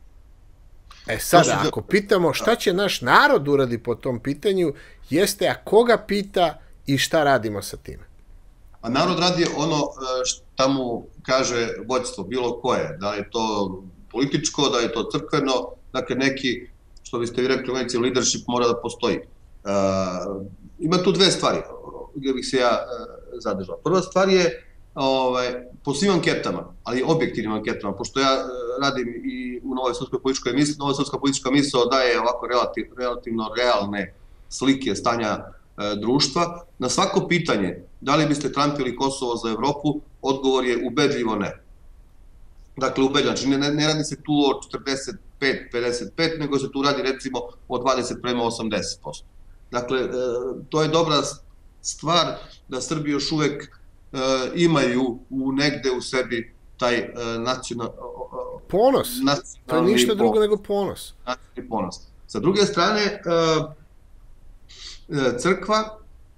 E sada, ako pitamo šta će naš narod uradi po tom pitanju, jeste, a koga pita i šta radimo sa time? A narod radi ono šta mu kaže vođstvo, bilo koje, da je to političko, da je to crkveno, dakle neki, što biste vi rekli, leadership mora da postoji. Uh, ima tu dve stvari gdje bih se ja uh, zadržao. Prva stvar je ovaj, po svim anketama, ali objektivnim anketama, pošto ja uh, radim i u Novoj srpskoj političkoj misli, Nova srpska politička misao daje ovako relativ, relativno realne slike stanja uh, društva. Na svako pitanje da li biste trampili Kosovo za Evropu, odgovor je ubedljivo ne. Dakle, ubedljivo. Znači, ne, ne radi se tu o četrdeset pet pedeset pet, nego se tu radi recimo o dvadeset prema osamdeset posto. Dakle, to je dobra stvar da Srbi još uvek imaju u negde u sebi taj nacionalni ponos. To je ništa drugo nego ponos. Nacionalni ponos. Sa druge strane, crkva,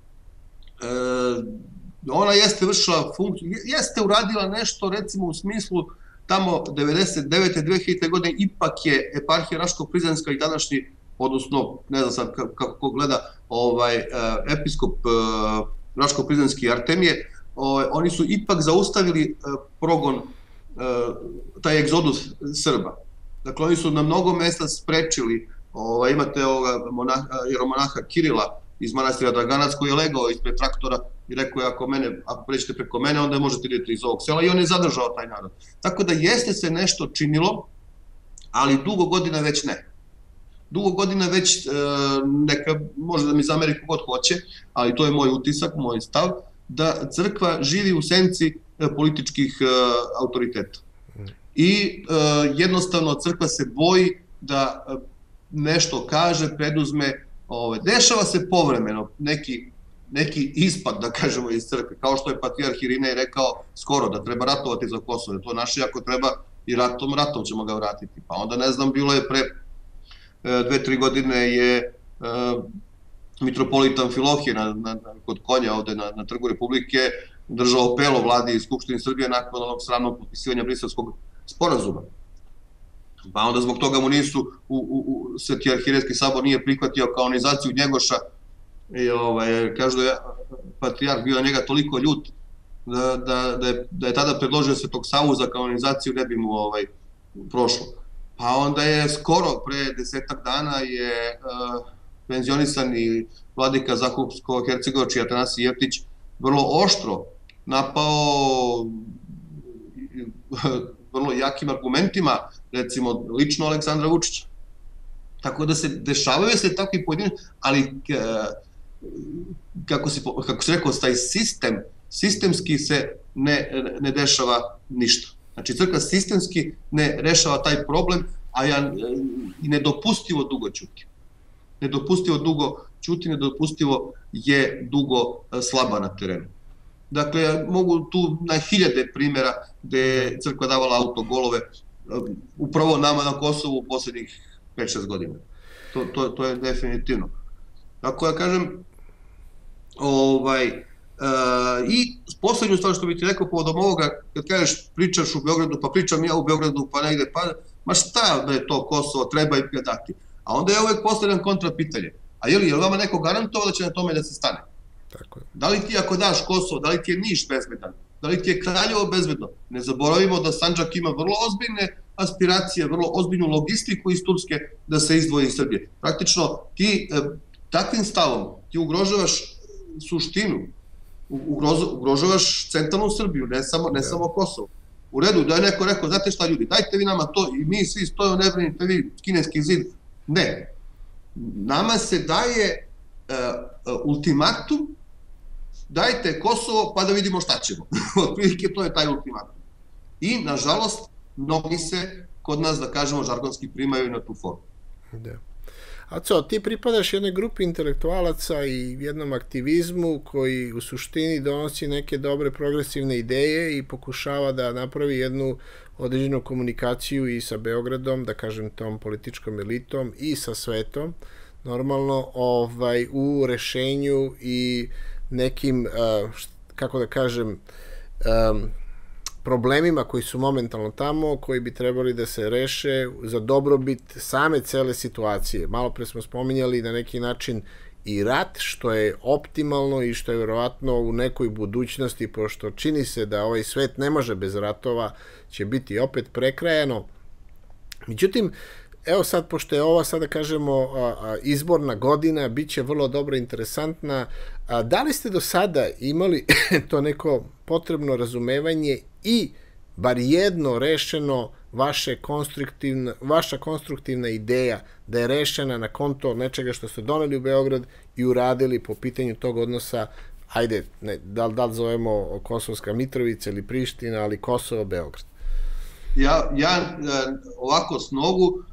ona jeste vršila funkciju, jeste uradila nešto recimo u smislu tamo devedeset devete dve hiljadite. godine ipak je eparhija Raško-Prizrenska i današnji, odnosno, ne znam sad kako ko gleda, ovaj, episkop Raško-Prizrenski Artemije, ovaj, oni su ipak zaustavili progon, taj egzodus Srba. Dakle, oni su na mnogo mesta sprečili, ovaj, imate ovoga monaha, jeromonaha Kirila iz manastira Draganac koji je legao ispred traktora i rekao je ako, mene, ako pređete preko mene, onda možete ideti iz ovog sela i on je zadržao taj narod. Tako da jeste se nešto činilo, ali dugo godina već ne. Dugo godina već neka, možda da mi za Ameriku god hoće, ali to je moj utisak, moj stav, da crkva živi u senci političkih autoriteta. I jednostavno crkva se boji da nešto kaže, preduzme. Dešava se povremeno neki, neki ispad, da kažemo, iz crkve, kao što je patrijarh Irinej rekao skoro da treba ratovati za Kosovo, to naše ako treba i ratom, ratom ćemo ga vratiti. Pa onda ne znam, bilo je pre dve, tri godine je uh, mitropolitan Amfilohije na, na, kod konja ovde na, na Trgu Republike držao apelo vladi i Skupštini Srbije nakon onog sramnog potpisivanja Briselskog sporazuma. Pa onda zbog toga mu nisu, u, u, u Sveti arhijerejski sabor nije prihvatio kanonizaciju Njegoša i ovaj, kažu da je patrijarh bio na njega toliko ljut da, da, da, je, da je tada predložio Svetog Savu za kanonizaciju, ne bi mu ovaj, prošlo. Pa onda je skoro, pre desetak dana je uh, penzionisani vladika Zakupsko-Hercegovački Atanasije Jeftić vrlo oštro napao vrlo jakim argumentima, recimo, lično Aleksandra Vučića. Tako da se dešavaju se takvi pojedini, ali kako se, kako se rekao, taj sistem, sistemski se ne, ne dešava ništa. Znači, crkva sistemski ne rešava taj problem, a ja i nedopustivo dugo ćuti. Nedopustivo dugo ćuti, nedopustivo je dugo slaba na terenu. Dakle, mogu tu na hiljade primjera gde je crkva davala autogolove upravo nama na Kosovu u posljednjih pet šest godina. To, to, to je definitivno. Tako ja kažem, ovaj, uh, i poslednju stvar što bih ti rekao povodom ovoga, kad kažeš pričaš u Beogradu, pa pričam ja u Beogradu, pa negde, pa ma šta da je to Kosovo, treba i predati. A onda ja uvek postavljam kontra pitanje. A je li, je li vama neko garantovao da će na tome da se stane? Tako je. Da li ti ako daš Kosovo, da li ti je Niš bezbedan, da li ti je Kraljevo bezbedno? Ne zaboravimo da Sandžak ima vrlo ozbiljne aspiracije, vrlo ozbiljnu logistiku iz Turske da se izdvoji iz Srbije. Praktično ti e, takvim stavom ti ugrožavaš suštinu, ugrož, ugrožavaš centralnu Srbiju, ne samo, ne samo Kosovo. U redu, da je neko rekao, znate šta ljudi, dajte vi nama to i mi svi stojimo, ne brinite vi kineski zid. Ne. Nama se daje e, ultimatum, dajte Kosovo pa da vidimo šta ćemo. Otprilike to je taj ultimatum. I, nažalost, mnogi se kod nas, da kažemo, žargonski primaju na tu formu. Da. A co, ti pripadaš jednoj grupi intelektualaca i jednom aktivizmu koji u suštini donosi neke dobre progresivne ideje i pokušava da napravi jednu određenu komunikaciju i sa Beogradom, da kažem tom političkom elitom i sa svetom, normalno ovaj, u rešenju i nekim, uh, kako da kažem, um, problemima koji su momentalno tamo, koji bi trebali da se reše za dobrobit same cele situacije. Malo pre smo spominjali na neki način i rat, što je optimalno i što je verovatno u nekoj budućnosti, pošto čini se da ovaj svet ne može bez ratova, će biti opet prekrajano. Međutim, evo sad, pošto je ova, sada kažemo, a, a, izborna godina, bit će vrlo dobro interesantna. A, da li ste do sada imali to neko potrebno razumevanje i bar jedno rešeno vaše konstruktivna, vaša konstruktivna ideja da je rešena na konto nečega što ste doneli u Beograd i uradili po pitanju tog odnosa, ajde, ne, da, da li zovemo Kosovska Mitrovica ili Priština, ali Kosovo, Beograd? Ja, ja ovako s nogu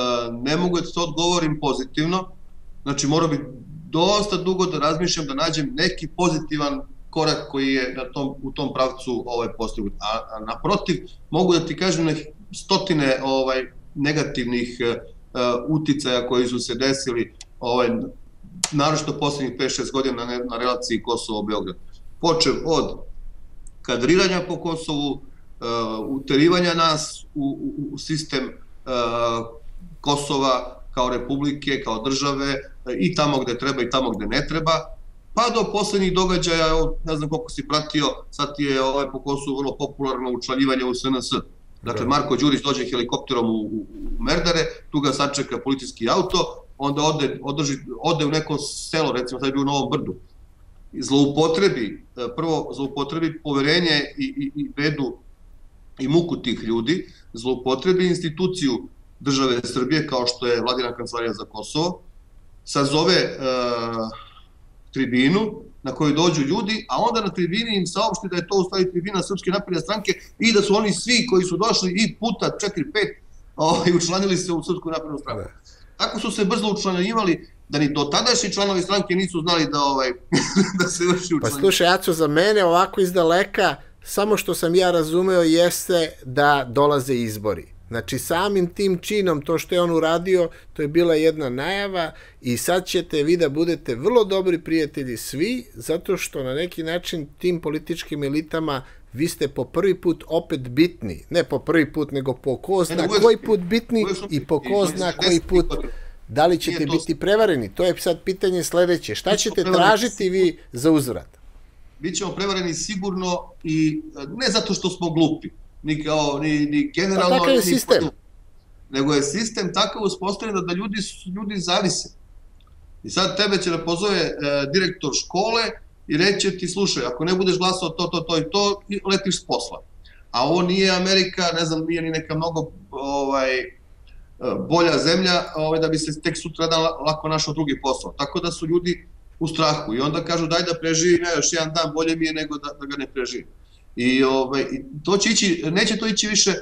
ne mogu da to odgovorim pozitivno, znači morao bi dosta dugo da razmišljam da nađem neki pozitivan korak koji je na tom, u tom pravcu ovaj, postignut. A, a naprotiv, mogu da ti kažem stotine ovaj, negativnih uh, uticaja koji su se desili, ovaj, naročito poslednjih pet šest godina na, na relaciji Kosovo-Beograd. Počev od kadriranja po Kosovu, uh, uterivanja nas u, u, u sistem uh, Kosova kao republike, kao države, uh, i tamo gde treba i tamo gde ne treba, pa do poslednjih događaja, ne znam koliko si pratio, sad je ovaj po Kosovu vrlo popularno učlanjivanje u S N S. Dakle, Marko Đurić dođe helikopterom u, u, u Merdare, tu ga sačeka policijski auto, onda ode, održi, ode u neko selo, recimo sad je bio u Novom Brdu, zloupotrebi, prvo zloupotrebi poverenje i, i, i bedu i muku tih ljudi, zloupotrebi instituciju države Srbije kao što je Vladina kancelarija za Kosovo, sazove uh, tribinu na kojoj dođu ljudi, a onda na tribini im saopšti da je to u stvari tribina Srpske napredne stranke i da su oni svi koji su došli i puta četiri pet ovaj, učlanili se u Srpsku naprednu stranku. Tako su se brzo učlanjivali da ni do tadašnji članovi stranke nisu znali da, ovaj, da se vrši učlanjivanje. Pa slušaj, Aco, za mene ovako iz daleka, samo što sam ja razumeo jeste da dolaze izbori. Znači, samim tim činom, to što je on uradio, to je bila jedna najava i sad ćete vi da budete vrlo dobri prijatelji svi, zato što na neki način tim političkim elitama vi ste po prvi put opet bitni. Ne po prvi put, nego po ko zna koji put bitni i po ko zna koji put da li ćete biti prevareni. To je sad pitanje sledeće. Šta ćete tražiti vi za uzvrat? Bićemo prevareni sigurno i ne zato što smo glupi, ni kao, ni, ni generalno... Pa takav je sistem. Ni, nego je sistem takav uspostavljen da ljudi, ljudi zavise. I sad tebe će da pozove e, direktor škole i reće ti, slušaj, ako ne budeš glasao to, to, to i to, letiš s posla. A ovo nije Amerika, ne znam, nije ni neka mnogo ovaj, bolja zemlja ovaj, da bi se tek sutra dan lako našao drugi posao. Tako da su ljudi u strahu i onda kažu daj da preživi ne, još jedan dan, bolje mi je nego da, da ga ne preživi. I, ovaj, to će ići, neće to ići više,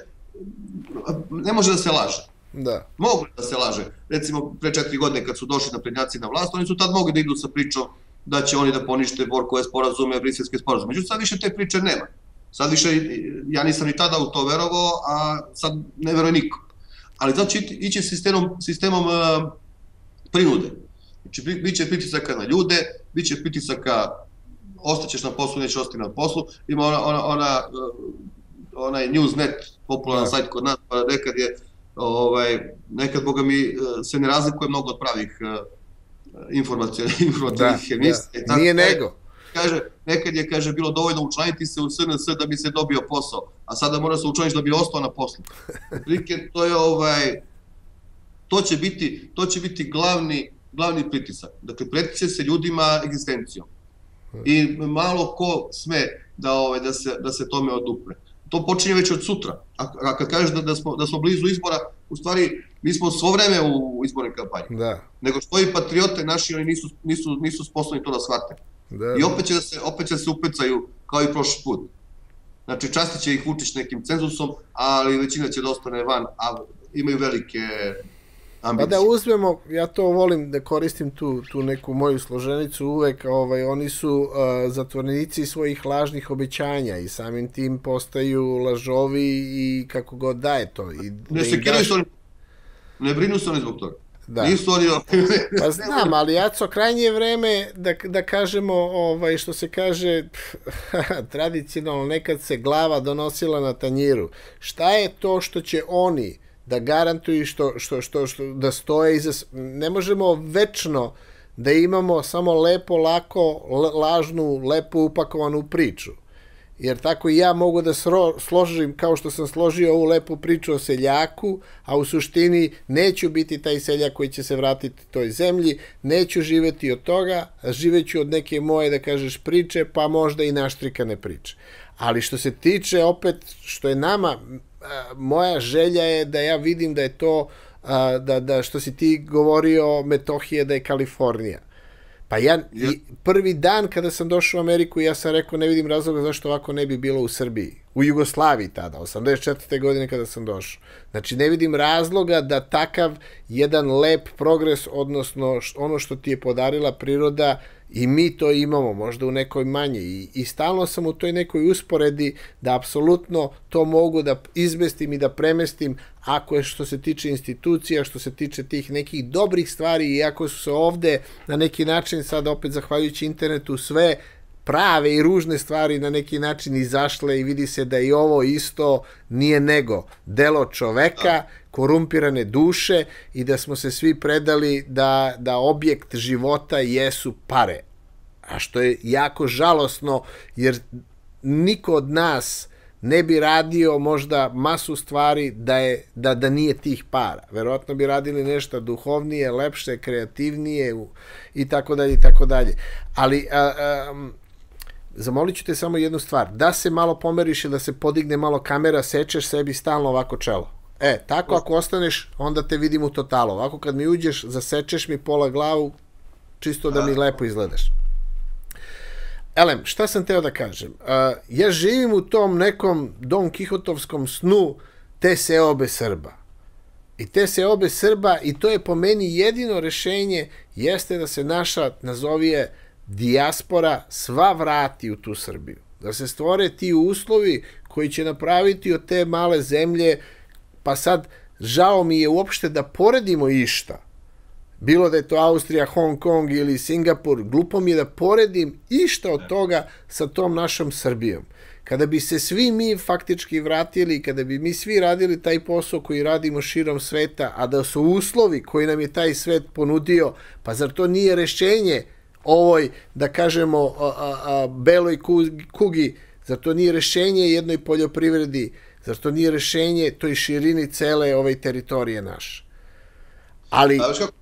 ne može da se laže. Da. Mogu da se laže. Recimo, pre četiri godine kad su došli naprednjaci na vlast, oni su tad mogli da idu sa pričom da će oni da ponište Borkove sporazume, briselske sporazume. Međutim, sad više te priče nema. Sad više, ja nisam ni tada u to verovao, a sad ne veruje niko. Ali znači ići sistemom, sistemom uh, prinude. Znači, bit će pritisaka na ljude, bit će pritisaka ostaćeš na poslu, neće ostati na poslu. Ima ona, ona, ona onaj Newsnet, popularan sajt kod nas, pa nekad je, ovaj, nekad, boga mi, se ne razlikuje mnogo od pravih informativnih emisija. Da, nije nego. Kaže, nekad je, kaže, bilo dovoljno učlaniti se u S N S da bi se dobio posao, a sada mora se učlaniš da bi ostao na poslu. To je, ovaj, to će biti, to će biti glavni, glavni pritisak. Dakle, pretiče se ljudima egzistencijom. I malo ko sme da, ovaj, da, se, da se tome odupre. To počinje već od sutra. A, a kad kažeš da, da, smo, da smo blizu izbora, u stvari mi smo svo vreme u izbornoj kampanji. Da. Nego što i patriote naši, oni nisu, nisu, nisu sposobni to da shvate. Da. I opet će da se, opet će da se upecaju kao i prošli put. Znači, častit će ih Vučić nekim cenzusom, ali većina će da ostane van, a imaju velike ambicije. Pa da uzmemo, ja to volim da koristim tu, tu neku moju složenicu uvek, ovaj, oni su uh, zatvorenici svojih lažnih obećanja i samim tim postaju lažovi i kako god daje to. I ne se kiraju daš... oni, ne brinu se oni zbog toga. Da. Nisu oni... Pa znam, ali Jaco, krajnje je vreme da, da kažemo, ovaj, što se kaže, tradicionalno nekad se glava donosila na tanjiru. Šta je to što će oni da garantuju što, što, što, što, da stoje iza... Ne možemo večno da imamo samo lepo, lako, lažnu, lepo upakovanu priču. jer tako i ja mogu da sro, složim kao što sam složio ovu lepu priču o seljaku, a u suštini neću biti taj seljak koji će se vratiti toj zemlji, neću živeti od toga, živeću od neke moje, da kažeš, priče, pa možda i naštrikane priče. Ali što se tiče, opet, što je nama, moja želja je da ja vidim da je to, da, da što si ti govorio, Metohije, da je Kalifornija. Pa ja, prvi dan kada sam došao u Ameriku, ja sam rekao, ne vidim razloga zašto ovako ne bi bilo u Srbiji. U Jugoslaviji tada, osamdeset četvrte godine kada sam došao. Znači, ne vidim razloga da takav jedan lep progres, odnosno ono što ti je podarila priroda, i mi to imamo, možda u nekoj manje. I, i stalno sam u toj nekoj usporedi da apsolutno to mogu da izmestim i da premestim, ako je što se tiče institucija, što se tiče tih nekih dobrih stvari, iako su se ovde na neki način, sad opet zahvaljujući internetu, sve prave i ružne stvari na neki način izašle i vidi se da i ovo isto nije nego delo čoveka, korumpirane duše i da smo se svi predali da, da objekt života jesu pare. A što je jako žalosno, jer niko od nas ne bi radio možda masu stvari da, je, da, da nije tih para. Verovatno bi radili nešto duhovnije, lepše, kreativnije i tako dalje i tako dalje. Ali a, a, zamolit ću te samo jednu stvar. Da se malo pomeriš i da se podigne malo kamera, sečeš sebi stalno ovako čelo. E, tako ako ostaneš, onda te vidim u totalu. Ovako kad mi uđeš, zasečeš mi pola glavu, čisto da mi lepo izgledaš. Elem, šta sam teo da kažem? Uh, ja živim u tom nekom Don Kihotovskom snu te seobe Srba. I te seobe Srba, i to je po meni jedino rešenje, jeste da se naša, nazovije, dijaspora sva vrati u tu Srbiju. Da se stvore ti uslovi koji će napraviti od te male zemlje, pa sad žao mi je uopšte da poredimo išta. Bilo da je to Austrija, Hong Kong ili Singapur, glupo mi je da poredim išta od toga sa tom našom Srbijom. Kada bi se svi mi faktički vratili, kada bi mi svi radili taj posao koji radimo širom sveta, a da su uslovi koji nam je taj svet ponudio, pa zar to nije rešenje ovoj, da kažemo, a, a, a, beloj kugi, zar to nije rešenje jednoj poljoprivredi, zar to nije rešenje toj širini cele ove teritorije naše. Ali...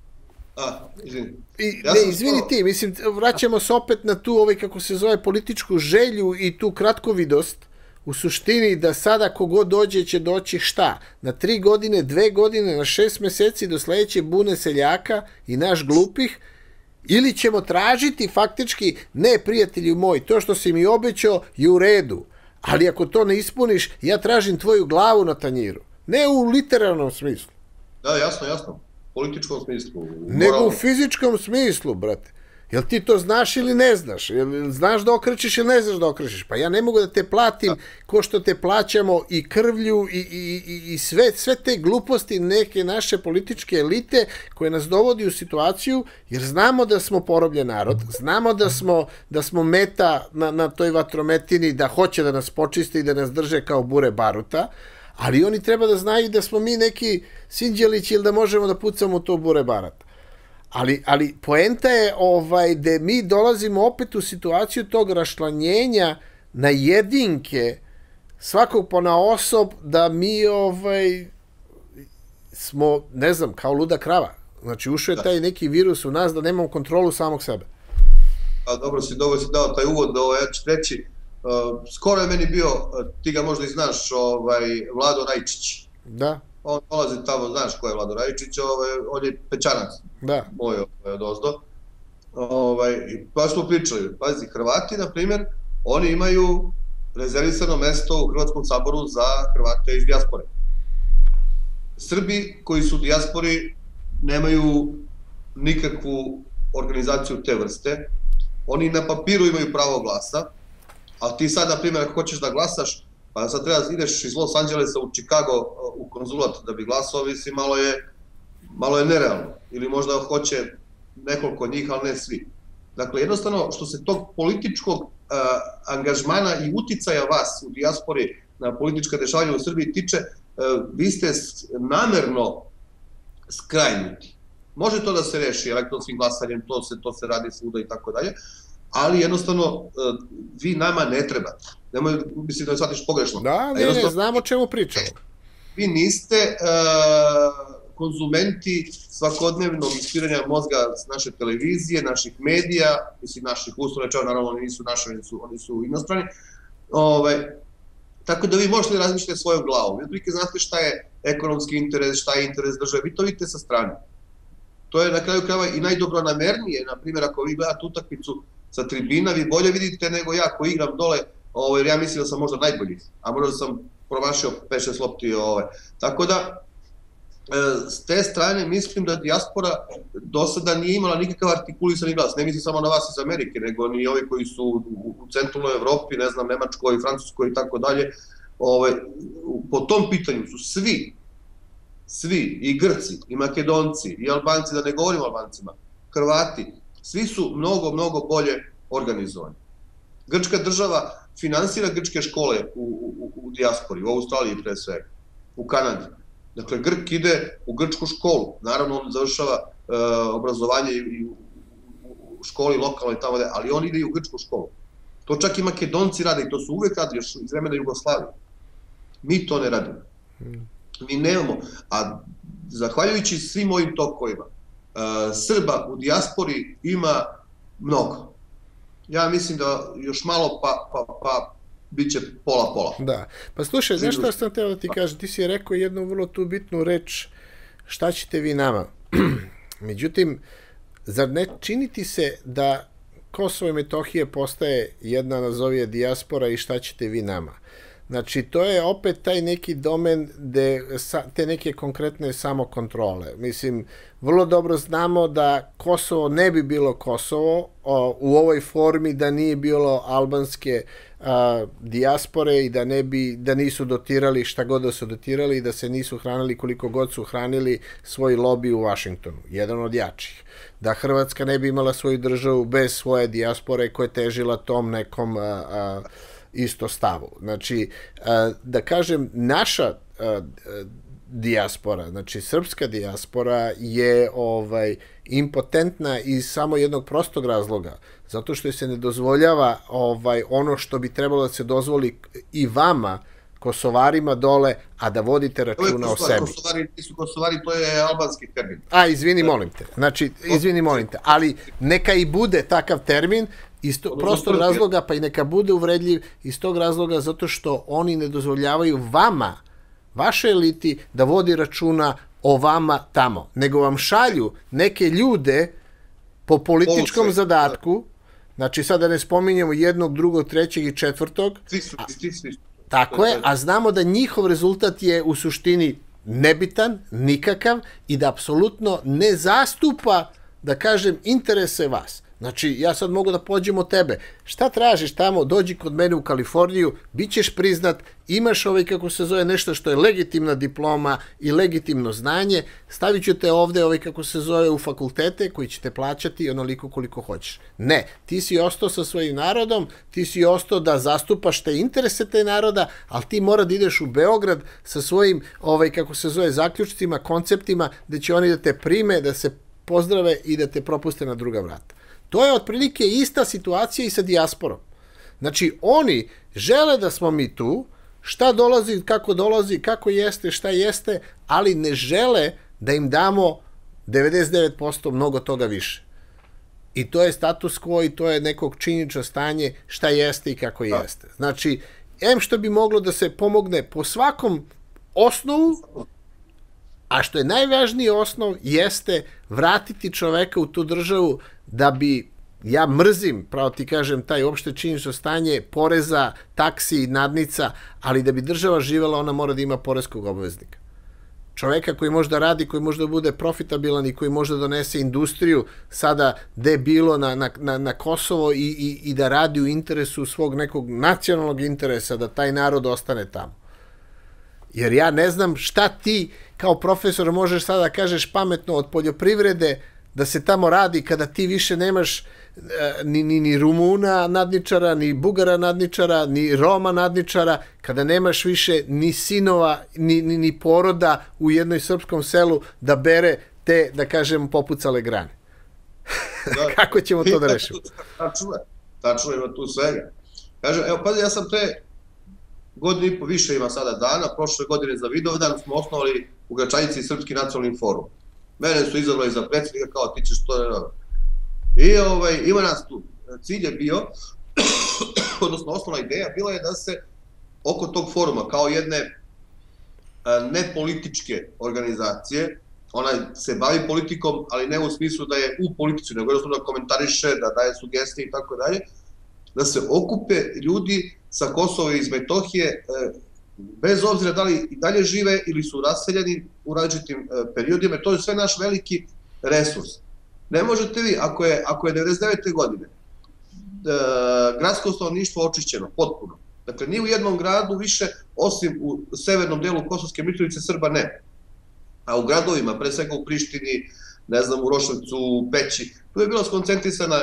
A, izvini. I, ne, izvini ti, mislim, vraćamo se opet na tu, ovaj, kako se zove, političku želju i tu kratkovidost, u suštini da sada kogod dođe će doći šta? Na tri godine, dve godine, na šest meseci do sledeće bune seljaka i naš glupih, ili ćemo tražiti faktički, ne, prijatelju moj, to što si mi obećao je u redu, ali ako to ne ispuniš, ja tražim tvoju glavu na tanjiru. Ne u literarnom smislu. Da, jasno, jasno. Političkom smislu. Nego u fizičkom smislu, brate. Jel ti to znaš ili ne znaš? Jel znaš da okrećeš ili ne znaš da okrećeš? Pa ja ne mogu da te platim ko što te plaćamo i krvlju i, i, i, i sve, sve te gluposti neke naše političke elite koje nas dovodi u situaciju, jer znamo da smo porobljen narod, znamo da smo, da smo meta na, na toj vatrometini, da hoće da nas počiste i da nas drže kao bure baruta, ali oni treba da znaju da smo mi neki Sinđelići ili da možemo da pucamo to bure barata. Ali, ali poenta je ovaj, da mi dolazimo opet u situaciju tog rašlanjenja na jedinke svakog ponaosob da mi ovaj, smo, ne znam, kao luda krava. Znači ušao je taj neki virus u nas da nemamo kontrolu samog sebe. A, dobro si, dobro si dao taj uvod, ovo, ja ću reći, uh, skoro je meni bio, uh, ti ga možda i znaš, ovaj, Vlado Rajčić. Da. On dolazi tamo, znaš ko je Vlado Rajčić, ovaj, on je Pećanac, da. Moj ovaj, odozdo. Ovaj, pa smo pričali, pazi, Hrvati, na primjer, oni imaju rezervisano mesto u Hrvatskom saboru za Hrvate iz dijaspore. Srbi koji su u dijaspori nemaju nikakvu organizaciju te vrste, oni na papiru imaju pravo glasa, ali ti sad, na primjer, ako hoćeš da glasaš, pa sad treba da ideš iz Los Angelesa u Chicago u konzulat da bi glasao, mislim, malo je, malo je nerealno. Ili možda hoće nekoliko njih, ali ne svi. Dakle, jednostavno, što se tog političkog uh, angažmana i uticaja vas u dijaspori na politička dešavanja u Srbiji tiče, uh, vi ste namerno skrajnuti. Može to da se reši elektronskim glasanjem, to se, to se radi svuda i tako dalje, ali jednostavno vi nama ne trebate. Nemoj, mislim da me shvatiš pogrešno. Da, ne, ne, znamo o čemu pričamo. Vi niste uh, konzumenti svakodnevnog ispiranja mozga s naše televizije, naših medija, mislim naših uslova, čao, naravno oni nisu naši, oni su, oni su inostrani. Ove, tako da vi možete razmišljati svojom glavom. Vi otprilike znate šta je ekonomski interes, šta je interes države, vi to vidite sa strane. To je na kraju krajeva i najdobronamernije, na primjer, ako vi gledate utakmicu sa tribina, vi bolje vidite nego ja koji igram dole, ovo, jer ja mislim da sam možda najbolji, a možda sam promašio pet šest lopti. Ove. Tako da, s te strane mislim da dijaspora do sada nije imala nikakav artikulisani glas. Ne mislim samo na vas iz Amerike, nego ni ovi koji su u centralnoj Evropi, ne znam, Nemačkoj, Francuskoj i tako dalje. Po tom pitanju su svi, svi, i Grci, i Makedonci, i Albanci, da ne govorimo o Albancima, Hrvati, svi su mnogo, mnogo bolje organizovani. Grčka država finansira grčke škole u, u, u dijaspori, u Australiji pre svega, u Kanadi. Dakle, Grk ide u grčku školu, naravno on završava e, obrazovanje i u, u školi lokalnoj tamo, ali on ide i u grčku školu. To čak i Makedonci rade i to su uvek radili još iz vremena Jugoslavije. Mi to ne radimo. Mi nemamo, a zahvaljujući svim ovim tokovima, e, Srba u dijaspori ima mnogo. Ja mislim da još malo pa, pa, pa bit će pola-pola. Da. Pa slušaj, znaš šta sam teo da ti kažem? Ti si rekao jednu vrlo tu bitnu reč, šta ćete vi nama? Međutim, zar ne čini ti se da Kosovo i Metohija postaje jedna, nazovije, dijaspora i šta ćete vi nama? Znači, to je opet taj neki domen de, te neke konkretne samokontrole. Mislim, vrlo dobro znamo da Kosovo ne bi bilo Kosovo o, u ovoj formi da nije bilo albanske a, dijaspore i da, ne bi, da nisu dotirali šta god da su dotirali i da se nisu hranili koliko god su hranili svoj lobi u Vašingtonu. Jedan od jačih. Da Hrvatska ne bi imala svoju državu bez svoje dijaspore koja je težila tom nekom... A, a, isto stavu. Znači, da kažem, naša dijaspora, znači srpska dijaspora je ovaj impotentna iz samo jednog prostog razloga, zato što se ne dozvoljava ovaj ono što bi trebalo da se dozvoli i vama, Kosovarima dole, a da vodite računa o sebi. Kosovari nisu Kosovari, to je albanski termin. A, izvini, molim te. Znači, izvini, molim te. Ali neka i bude takav termin, iz tog prostog razloga, pa i neka bude uvredljiv, iz tog razloga zato što oni ne dozvoljavaju vama, vaše eliti, da vodi računa o vama tamo. Nego vam šalju neke ljude po političkom zadatku, znači sada ne spominjemo jednog, drugog, trećeg i četvrtog. Svi su, svi su. Tako je, a znamo da njihov rezultat je u suštini nebitan, nikakav i da apsolutno ne zastupa, da kažem, interese vas. Znači, ja sad mogu da pođem od tebe. Šta tražiš tamo, dođi kod mene u Kaliforniju, bit ćeš priznat, imaš ovaj, kako se zove, nešto što je legitimna diploma i legitimno znanje, stavit ću te ovde, ovaj, kako se zove, u fakultete koji će te plaćati onoliko koliko hoćeš. Ne, ti si ostao sa svojim narodom, ti si ostao da zastupaš te interese te naroda, ali ti mora da ideš u Beograd sa svojim, ovaj, kako se zove, zaključcima, konceptima, da će oni da te prime, da se pozdrave i da te propuste na druga vrata. To je otprilike ista situacija i sa dijasporom. Znači, oni žele da smo mi tu, šta dolazi, kako dolazi, kako jeste, šta jeste, ali ne žele da im damo devedeset devet posto mnogo toga više. I to je status quo i to je nekog činjenično stanje šta jeste i kako jeste. Znači, em što bi moglo da se pomogne po svakom osnovu, a što je najvažniji osnov jeste vratiti čoveka u tu državu da bi, ja mrzim, pravo ti kažem, taj opšte činjenično stanje poreza, taksi, nadnica, ali da bi država živela, ona mora da ima poreskog obaveznika. Čoveka koji može da radi, koji može da bude profitabilan i koji može da donese industriju sada gde bilo na, na, na Kosovo i, i, i da radi u interesu svog nekog nacionalnog interesa, da taj narod ostane tamo. Jer ja ne znam šta ti kao profesor možeš sada da kažeš pametno od poljoprivrede da se tamo radi kada ti više nemaš ni, ni, ni Rumuna nadničara, ni Bugara nadničara, ni Roma nadničara, kada nemaš više ni sinova, ni, ni, ni poroda u jednoj srpskom selu da bere te, da kažem, popucale grane. Kako ćemo to da rešimo? tačno ima tu svega. Kažem, evo, pazi, ja sam pre godinu i po više ima sada dana, prošle godine za Vidovdan smo osnovali u Gračanici Srpski nacionalni forum. Mene su izabrali za predsjednika, kao ti ćeš to ne radi. I ovaj, ima nas tu. Cilj je bio, odnosno osnovna ideja, bila je da se oko tog foruma, kao jedne nepolitičke organizacije, ona se bavi politikom, ali ne u smislu da je u politici, nego jednostavno da komentariše, da daje sugestije i tako dalje, da se okupe ljudi sa Kosova i iz Metohije, bez obzira da li i dalje žive ili su raseljeni u različitim periodima. To je sve naš veliki resurs. Ne možete vi, ako je, ako je devedeset devete godine gradsko stanovništvo očišćeno, potpuno. Dakle, ni u jednom gradu više, osim u severnom delu Kosovske Mitrovice, Srba ne. A u gradovima, pre svega u Prištini, ne znam, u Roševcu, u Peći, tu je bila skoncentrisana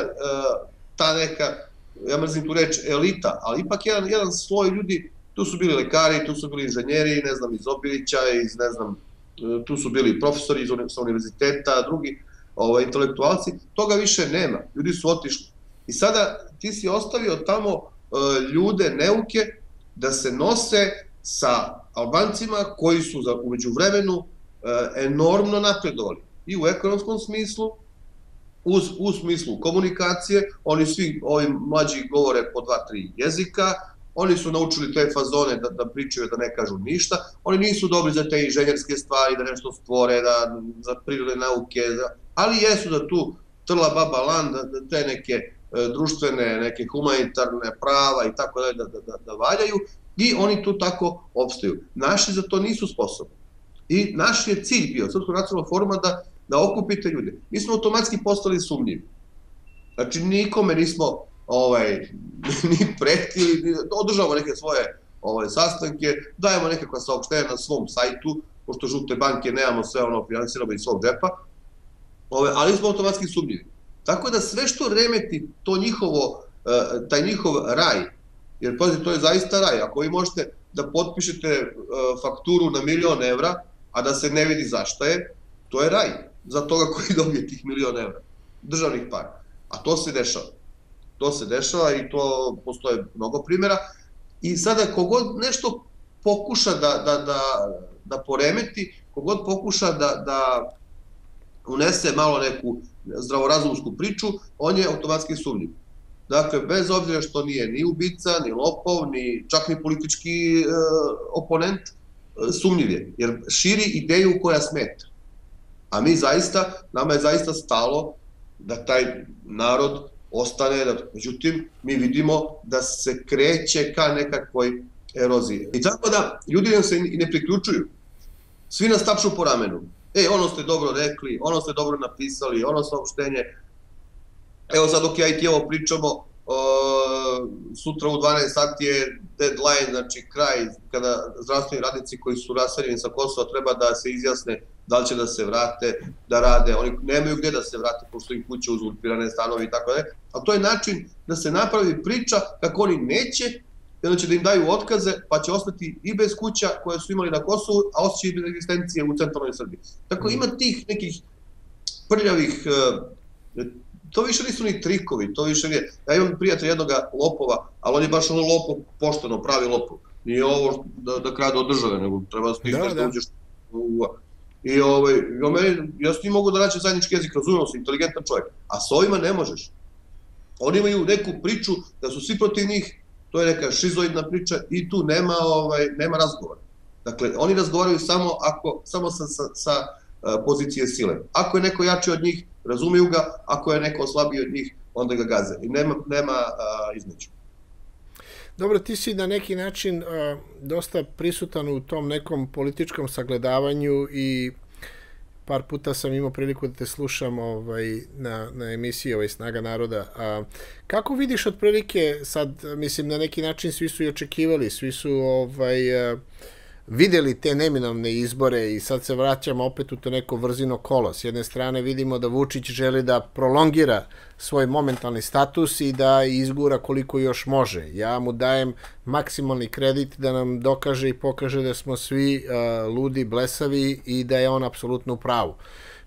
ta neka, ja mrzim tu reč, elita, ali ipak jedan, jedan sloj ljudi, tu su bili lekari, tu su bili inženjeri, ne znam, iz Obilića, iz, ne znam, tu su bili profesori iz univerziteta, drugi ovaj, intelektualci, toga više nema, ljudi su otišli. I sada ti si ostavio tamo uh, ljude neuke da se nose sa Albancima koji su za, umeđu vremenu uh, enormno napredovali. I u ekonomskom smislu, uz, u smislu komunikacije, oni svi, ovi mlađi govore po dva, tri jezika, oni su naučili te fazone da, da pričaju, da ne kažu ništa, oni nisu dobri za te inženjerske stvari, da nešto stvore, da, za prirodne nauke, da, ali jesu da tu trla baba lan, da, da te neke društvene, neke humanitarne prava i tako dalje da, da, da valjaju i oni tu tako opstaju. Naši za to nisu sposobni. I naš je cilj bio, Srpskog nacionalnog foruma, da, da okupite ljude. Mi smo automatski postali sumnjivi. Znači, nikome nismo ovaj, ni pretili, ni, održavamo neke svoje ovaj, sastanke, dajemo nekakva saopštenja na svom sajtu, pošto žute banke nemamo sve ono finansiramo iz svog džepa, ovaj, ali smo automatski sumnjivi. Tako da sve što remeti to njihovo, taj njihov raj, jer pazite, to je zaista raj, ako vi možete da potpišete fakturu na milion evra, a da se ne vidi zašta je, to je raj za toga koji dobije tih milion evra, državnih para. A to se dešava. To se dešava i to postoje mnogo primjera. I sada kogod nešto pokuša da, da, da, da poremeti, kogod pokuša da, da unese malo neku zdravorazumsku priču, on je automatski sumnjiv. Dakle, bez obzira što nije ni ubica, ni lopov, ni čak ni politički e, oponent, e, sumnjiv je, jer širi ideju koja smeta. A mi zaista, nama je zaista stalo da taj narod ostane, da, međutim, mi vidimo da se kreće ka nekakvoj eroziji. I tako da, ljudi nam se i ne priključuju. Svi nas tapšu po ramenu. E, ono ste dobro rekli, ono ste dobro napisali, ono saopštenje. Evo sad dok ja i ti ovo pričamo, uh, sutra u dvanaest sati je deadline, znači kraj, kada zdravstveni radnici koji su raseljeni sa Kosova treba da se izjasne da li će da se vrate, da rade. Oni nemaju gde da se vrate, pošto im kuće uzurpirane, stanovi i tako dalje. Ali to je način da se napravi priča kako oni neće, onda će da im daju otkaze, pa će ostati i bez kuća koje su imali na Kosovu, a osjećaju bez egzistencije u centralnoj Srbiji. Tako ima tih nekih prljavih, to više nisu ni trikovi, to više nije. Ja imam prijatelja jednoga lopova, ali on je baš ono lopov pošteno, pravi lopov. Nije ovo da, da krade od države, nego treba da stižeš da uđeš u... I ovaj, ja s njim mogu da nađem zajednički jezik, razumemo se, inteligentan čovjek, a s ovima ne možeš. Oni imaju neku priču da su svi protiv njih, to je neka šizoidna priča i tu nema, ovaj, nema razgovora. Dakle, oni razgovaraju samo, ako, samo sa, sa, sa uh, pozicije sile. Ako je neko jači od njih, razumiju ga, ako je neko slabiji od njih, onda ga gaze. I nema, nema uh, između. Dobro, ti si na neki način uh, dosta prisutan u tom nekom političkom sagledavanju i par puta sam imao priliku da te slušam ovaj, na, na emisiji ovaj, Snaga naroda. A, kako vidiš otprilike, sad, mislim, na neki način svi su i očekivali, svi su ovaj, videli te neminovne izbore i sad se vraćamo opet u to neko vrzino kolo. S jedne strane vidimo da Vučić želi da prolongira svoj momentalni status i da izgura koliko još može. Ja mu dajem maksimalni kredit da nam dokaže i pokaže da smo svi uh, ludi, blesavi i da je on apsolutno u pravu.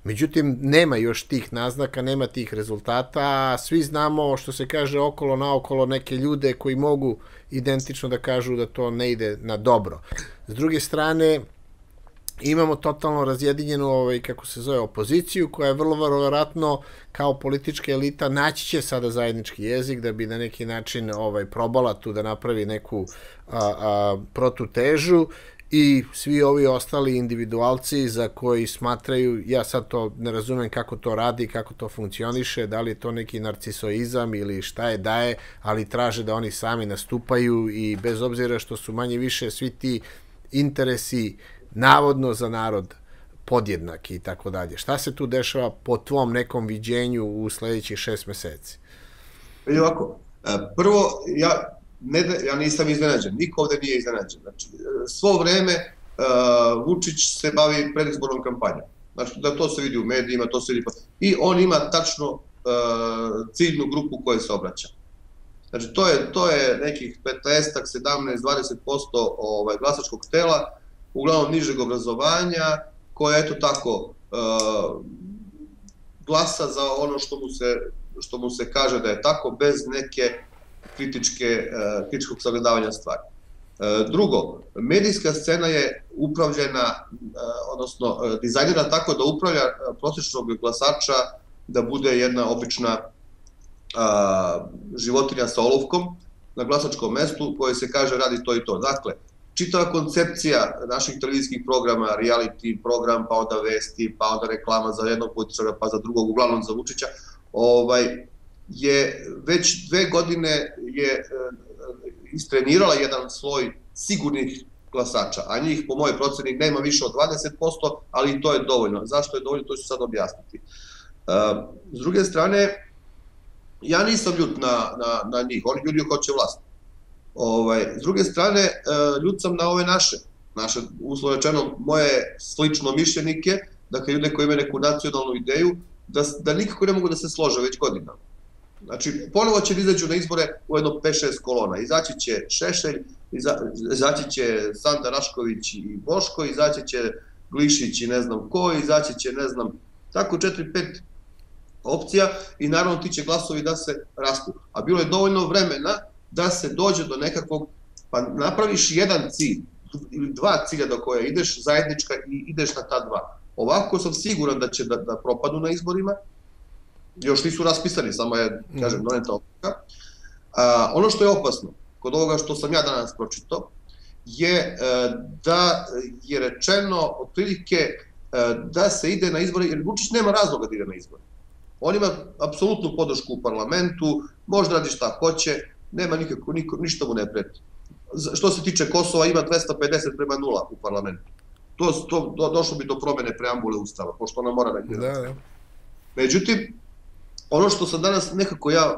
Međutim, nema još tih naznaka, nema tih rezultata, a svi znamo, što se kaže, okolo naokolo neke ljude koji mogu identično da kažu da to ne ide na dobro. S druge strane, imamo totalno razjedinjenu, ovaj, kako se zove, opoziciju, koja je vrlo verovatno kao politička elita naći će sada zajednički jezik da bi na neki način ovaj, probala tu da napravi neku a, a, protutežu, i svi ovi ostali individualci za koji smatraju, ja sad to ne razumem kako to radi, kako to funkcioniše, da li je to neki narcisoizam ili šta je da je, ali traže da oni sami nastupaju i bez obzira što su manje više svi ti interesi navodno za narod podjednaki i tako dalje. Šta se tu dešava po tvom nekom viđenju u sledećih šest meseci? Vidi ovako, prvo, ja, ne, ja nisam iznenađen, niko ovde nije iznenađen. Znači, svo vreme uh, Vučić se bavi predizbornom kampanjom. Znači, da to se vidi u medijima, to se vidi... I on ima tačno uh, ciljnu grupu koja se obraća. Znači, to je, to je nekih petnaest, sedamnaest, dvadeset posto ovaj, glasačkog tela, uglavnom nižeg obrazovanja, koja eto tako uh, glasa za ono što mu, se, što mu se kaže da je tako, bez neke kritičke, uh, kritičkog sagledavanja stvari. Uh, drugo, medijska scena je upravljena, uh, odnosno uh, dizajnirana tako da upravlja uh, prosječnog glasača da bude jedna obična uh, životinja sa olovkom na glasačkom mestu koje se kaže radi to i to. Dakle, čitava koncepcija naših televizijskih programa, reality program, pa onda vesti, pa onda reklama za jednog političara, pa za drugog, uglavnom za Vučića, ovaj, je već dve godine je istrenirala jedan sloj sigurnih glasača, a njih po mojoj proceni nema više od dvadeset posto, ali to je dovoljno. Zašto je dovoljno, to ću sad objasniti. S druge strane, ja nisam ljut na, na, na njih, oni ljudi hoće vlast. Ovaj, s druge strane, ljut sam na ove naše, naše, uslovno rečeno, moje slično mišljenike, dakle ljude koji imaju neku nacionalnu ideju, da, da nikako ne mogu da se slože već godinama. Znači, ponovo će izađu na izbore u jedno pet šest kolona. Izaći će Šešelj, iza, izaći će Sanda Rašković i Boško, izaći će Glišić i ne znam ko, izaći će, ne znam, tako četiri pet opcija i naravno ti će glasovi da se rastu. A bilo je dovoljno vremena da se dođe do nekakvog, pa napraviš jedan cilj ili dva cilja do koje ideš zajednička i ideš na ta dva. Ovako sam siguran da će da, da propadnu na izborima, još nisu raspisani, samo je, kažem, doneta odluka. Ono što je opasno kod ovoga što sam ja danas pročitao je da je rečeno otprilike da se ide na izbore, jer Vučić nema razloga da ide na izbore. On ima apsolutnu podršku u parlamentu, može da radi šta hoće, nema nikako, niko, ništa mu ne preti. Što se tiče Kosova, ima dvesta pedeset prema nula u parlamentu. To, to, do, došlo bi do promene preambule Ustava, pošto ona mora da ide. Da, da. Međutim, ono što sam danas nekako ja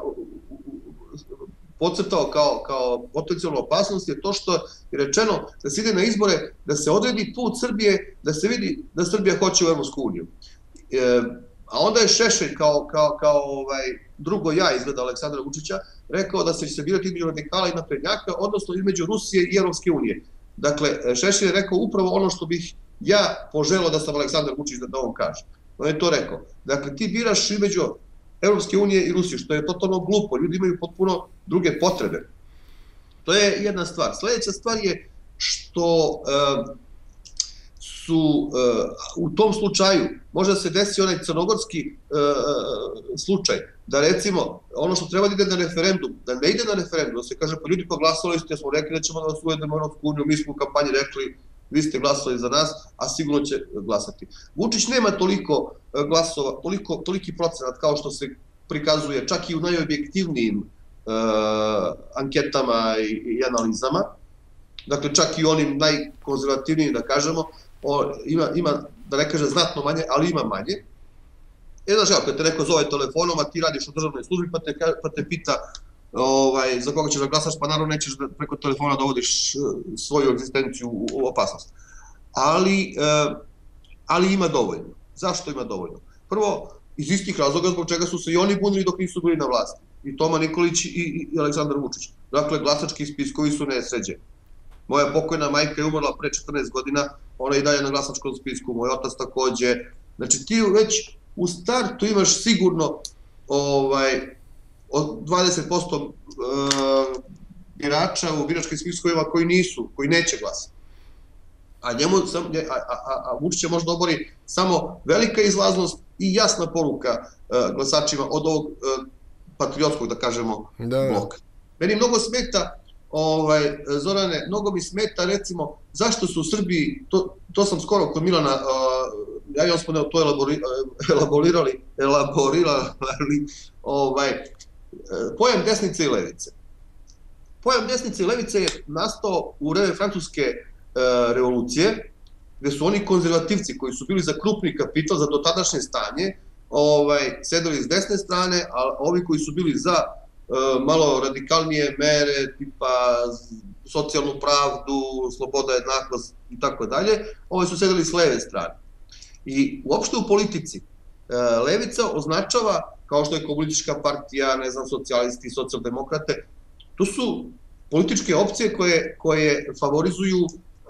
podcrtao kao, kao potencijalnu opasnost je to što je rečeno da se ide na izbore, da se odredi put Srbije, da se vidi da Srbija hoće u Evropsku uniju. E, a onda je Šešelj kao, kao, kao ovaj, drugo ja izgleda Aleksandra Vučića rekao da se će se birati između radikala i naprednjaka, odnosno između Rusije i Evropske unije. Dakle, Šešelj je rekao upravo ono što bih ja poželao da sam Aleksandar Vučić da, da on kaže. On je to rekao. Dakle, ti biraš između Evropske unije i Rusije, što je totalno glupo. Ljudi imaju potpuno druge potrebe. To je jedna stvar. Sljedeća stvar je što uh, su uh, u tom slučaju, možda se desi onaj crnogorski uh, slučaj, da recimo ono što treba da ide na referendum, da ne ide na referendum, da se kaže pa ljudi poglasali ste, smo rekli da ćemo da vas uvedemo u Evropsku uniju, mi smo u kampanji rekli vi ste glasali za nas, a sigurno će glasati. Vučić nema toliko glasova, toliko, toliki procenat kao što se prikazuje čak i u najobjektivnijim uh, anketama i, i analizama. Dakle, čak i onim najkonzervativnijim, da kažemo, o, ima, ima, da ne kaže znatno manje, ali ima manje. E, znaš, evo, kad te neko zove telefonom, a ti radiš u državnoj službi, pa te, pa te pita ovaj, za koga ćeš da glasaš, pa naravno nećeš da preko telefona dovodiš svoju egzistenciju u, u opasnost. Ali, uh, ali ima dovoljno. Zašto ima dovoljno? Prvo, iz istih razloga zbog čega su se i oni bunili dok nisu bili na vlasti. I Toma Nikolić i, i, i Aleksandar Vučić. Dakle, glasački spiskovi su nesređeni. Moja pokojna majka je umrla pre četrnaest godina, ona je i dalje na glasačkom spisku, moj otac takođe, Znači ti već u startu imaš sigurno ovaj, od dvadeset posto birača u biračkim spiskovima koji nisu, koji neće glasati. A njemu, a, a, a Vučića možda obori samo velika izlaznost i jasna poruka uh, glasačima od ovog uh, patriotskog, da kažemo, da. bloka. Meni mnogo smeta, ovaj, Zorane, mnogo mi smeta, recimo, zašto su u Srbiji, to, to sam skoro kod Milana, uh, ja i on smo ne, to elabori, elaborirali, elaborirali ovaj, pojam desnice i levice. Pojam desnice i levice je nastao u vreme francuske revolucije, gde su oni konzervativci koji su bili za krupni kapital, za dotadašnje stanje, ovaj, sedeli s desne strane, a ovi koji su bili za uh, malo radikalnije mere, tipa socijalnu pravdu, sloboda, jednakost i tako dalje, ovi su sedeli s leve strane. I uopšte u politici uh, levica označava, kao što je komunistička partija, ne znam, socijalisti, socijaldemokrate, to su političke opcije koje, koje favorizuju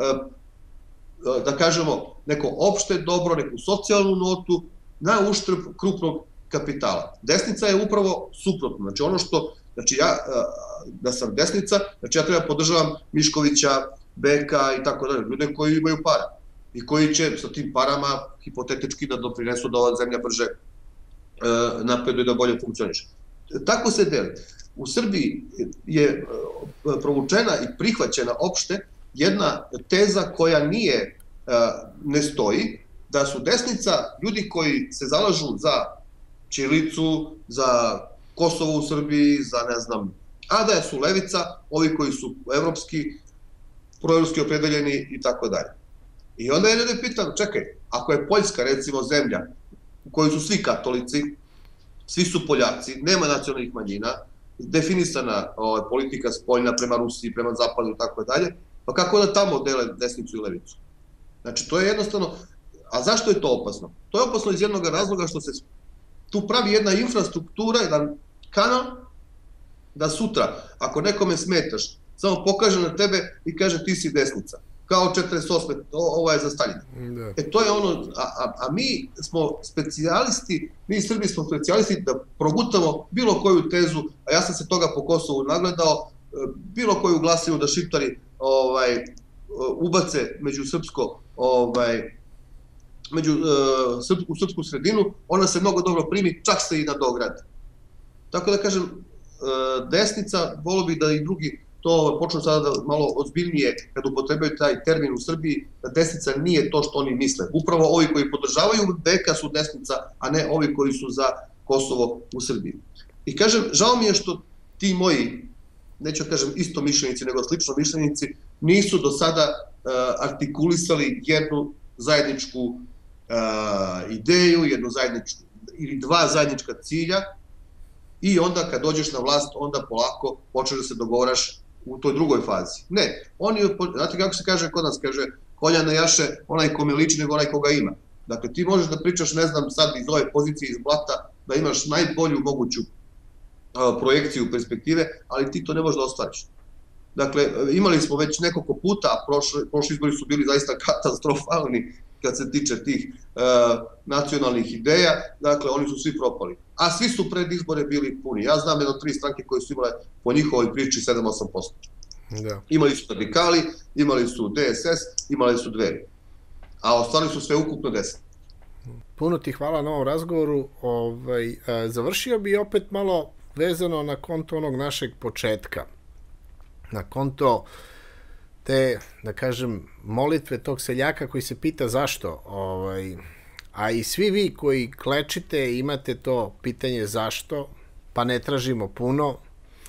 da kažemo, neko opšte dobro, neku socijalnu notu na uštrb krupnog kapitala. Desnica je upravo suprotno. Znači ono što, znači ja, da sam desnica, znači ja treba podržavam Miškovića, Beka i tako dalje, ljude koji imaju para i koji će sa tim parama hipotetički da doprinesu da ova zemlja brže napreduje i da bolje funkcioniše. Tako se deli. U Srbiji je provučena i prihvaćena opšte jedna teza koja nije, ne stoji, da su desnica ljudi koji se zalažu za ćirilicu, za Kosovo u Srbiji, za ne znam, a da su levica ovi koji su evropski, proevropski opredeljeni i tako dalje. I onda je ljudi pitan, čekaj, ako je Poljska recimo zemlja u kojoj su svi katolici, svi su Poljaci, nema nacionalnih manjina, definisana o, politika spoljna prema Rusiji, prema Zapadu i tako dalje, pa kako da tamo dele desnicu i levicu? Znači, to je jednostavno... A zašto je to opasno? To je opasno iz jednog razloga što se tu pravi jedna infrastruktura, jedan kanal, da sutra, ako nekome smetaš, samo pokaže na tebe i kaže ti si desnica. Kao četrdeset osme, ovo je za Staljina. E to je ono, a, a, a mi smo specijalisti, mi Srbi smo specijalisti da progutamo bilo koju tezu, a ja sam se toga po Kosovu nagledao, bilo koju glasinu da Šiptari ovaj, ubace među srpsko, ovaj, među uh, srpsku, srpsku sredinu, ona se mnogo dobro primi, čak se i nadogradi. Tako da kažem, uh, desnica, volio bih da i drugi to počnu sada da malo ozbiljnije, kad upotrebaju taj termin u Srbiji, da desnica nije to što oni misle. Upravo ovi koji podržavaju Beka su desnica, a ne ovi koji su za Kosovo u Srbiji. I kažem, žao mi je što ti moji, neću kažem isto mišljenici, nego slično mišljenici, nisu do sada uh, artikulisali jednu zajedničku uh, ideju, jednu zajedničku, ili dva zajednička cilja, i onda kad dođeš na vlast, onda polako počneš da se dogovaraš u toj drugoj fazi. Ne, oni, znate kako se kaže kod nas, kaže, konja ne jaše onaj ko me liči nego onaj koga ima. Dakle, ti možeš da pričaš, ne znam, sad iz ove pozicije iz blata, da imaš najbolju moguću uh, projekciju perspektive, ali ti to ne možeš da ostvariš. Dakle, imali smo već nekoliko puta, a prošli, prošli izbori su bili zaista katastrofalni kad se tiče tih uh, nacionalnih ideja, dakle, oni su svi propali. A svi su pred izbore bili puni. Ja znam jedno tri stranke koje su imale po njihovoj priči sedam do osam posto. Da. Imali su radikali, imali su D S S, imali su Dveri. A ostali su sve ukupno deset. Puno ti hvala na ovom razgovoru. Ovaj, a, završio bi opet malo vezano na konto onog našeg početka. Na konto te, da kažem, molitve tog seljaka koji se pita zašto. Ovaj, a i svi vi koji klečite imate to pitanje zašto, pa ne tražimo puno.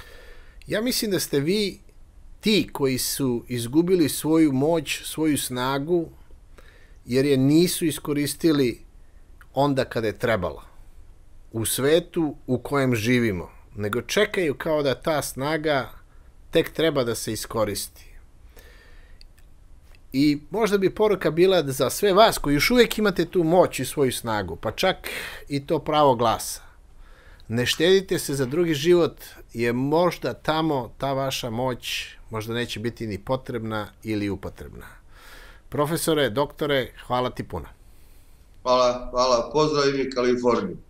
Ja mislim da ste vi ti koji su izgubili svoju moć, svoju snagu, jer je nisu iskoristili onda kada je trebalo. U svetu u kojem živimo. Nego čekaju kao da ta snaga tek treba da se iskoristi. I možda bi poruka bila za sve vas koji još uvijek imate tu moć i svoju snagu, pa čak i to pravo glasa. Ne štedite se za drugi život, jer možda tamo ta vaša moć možda neće biti ni potrebna ili upotrebna. Profesore, doktore, hvala ti puno. Hvala, hvala. Pozdravim i Kaliforniju.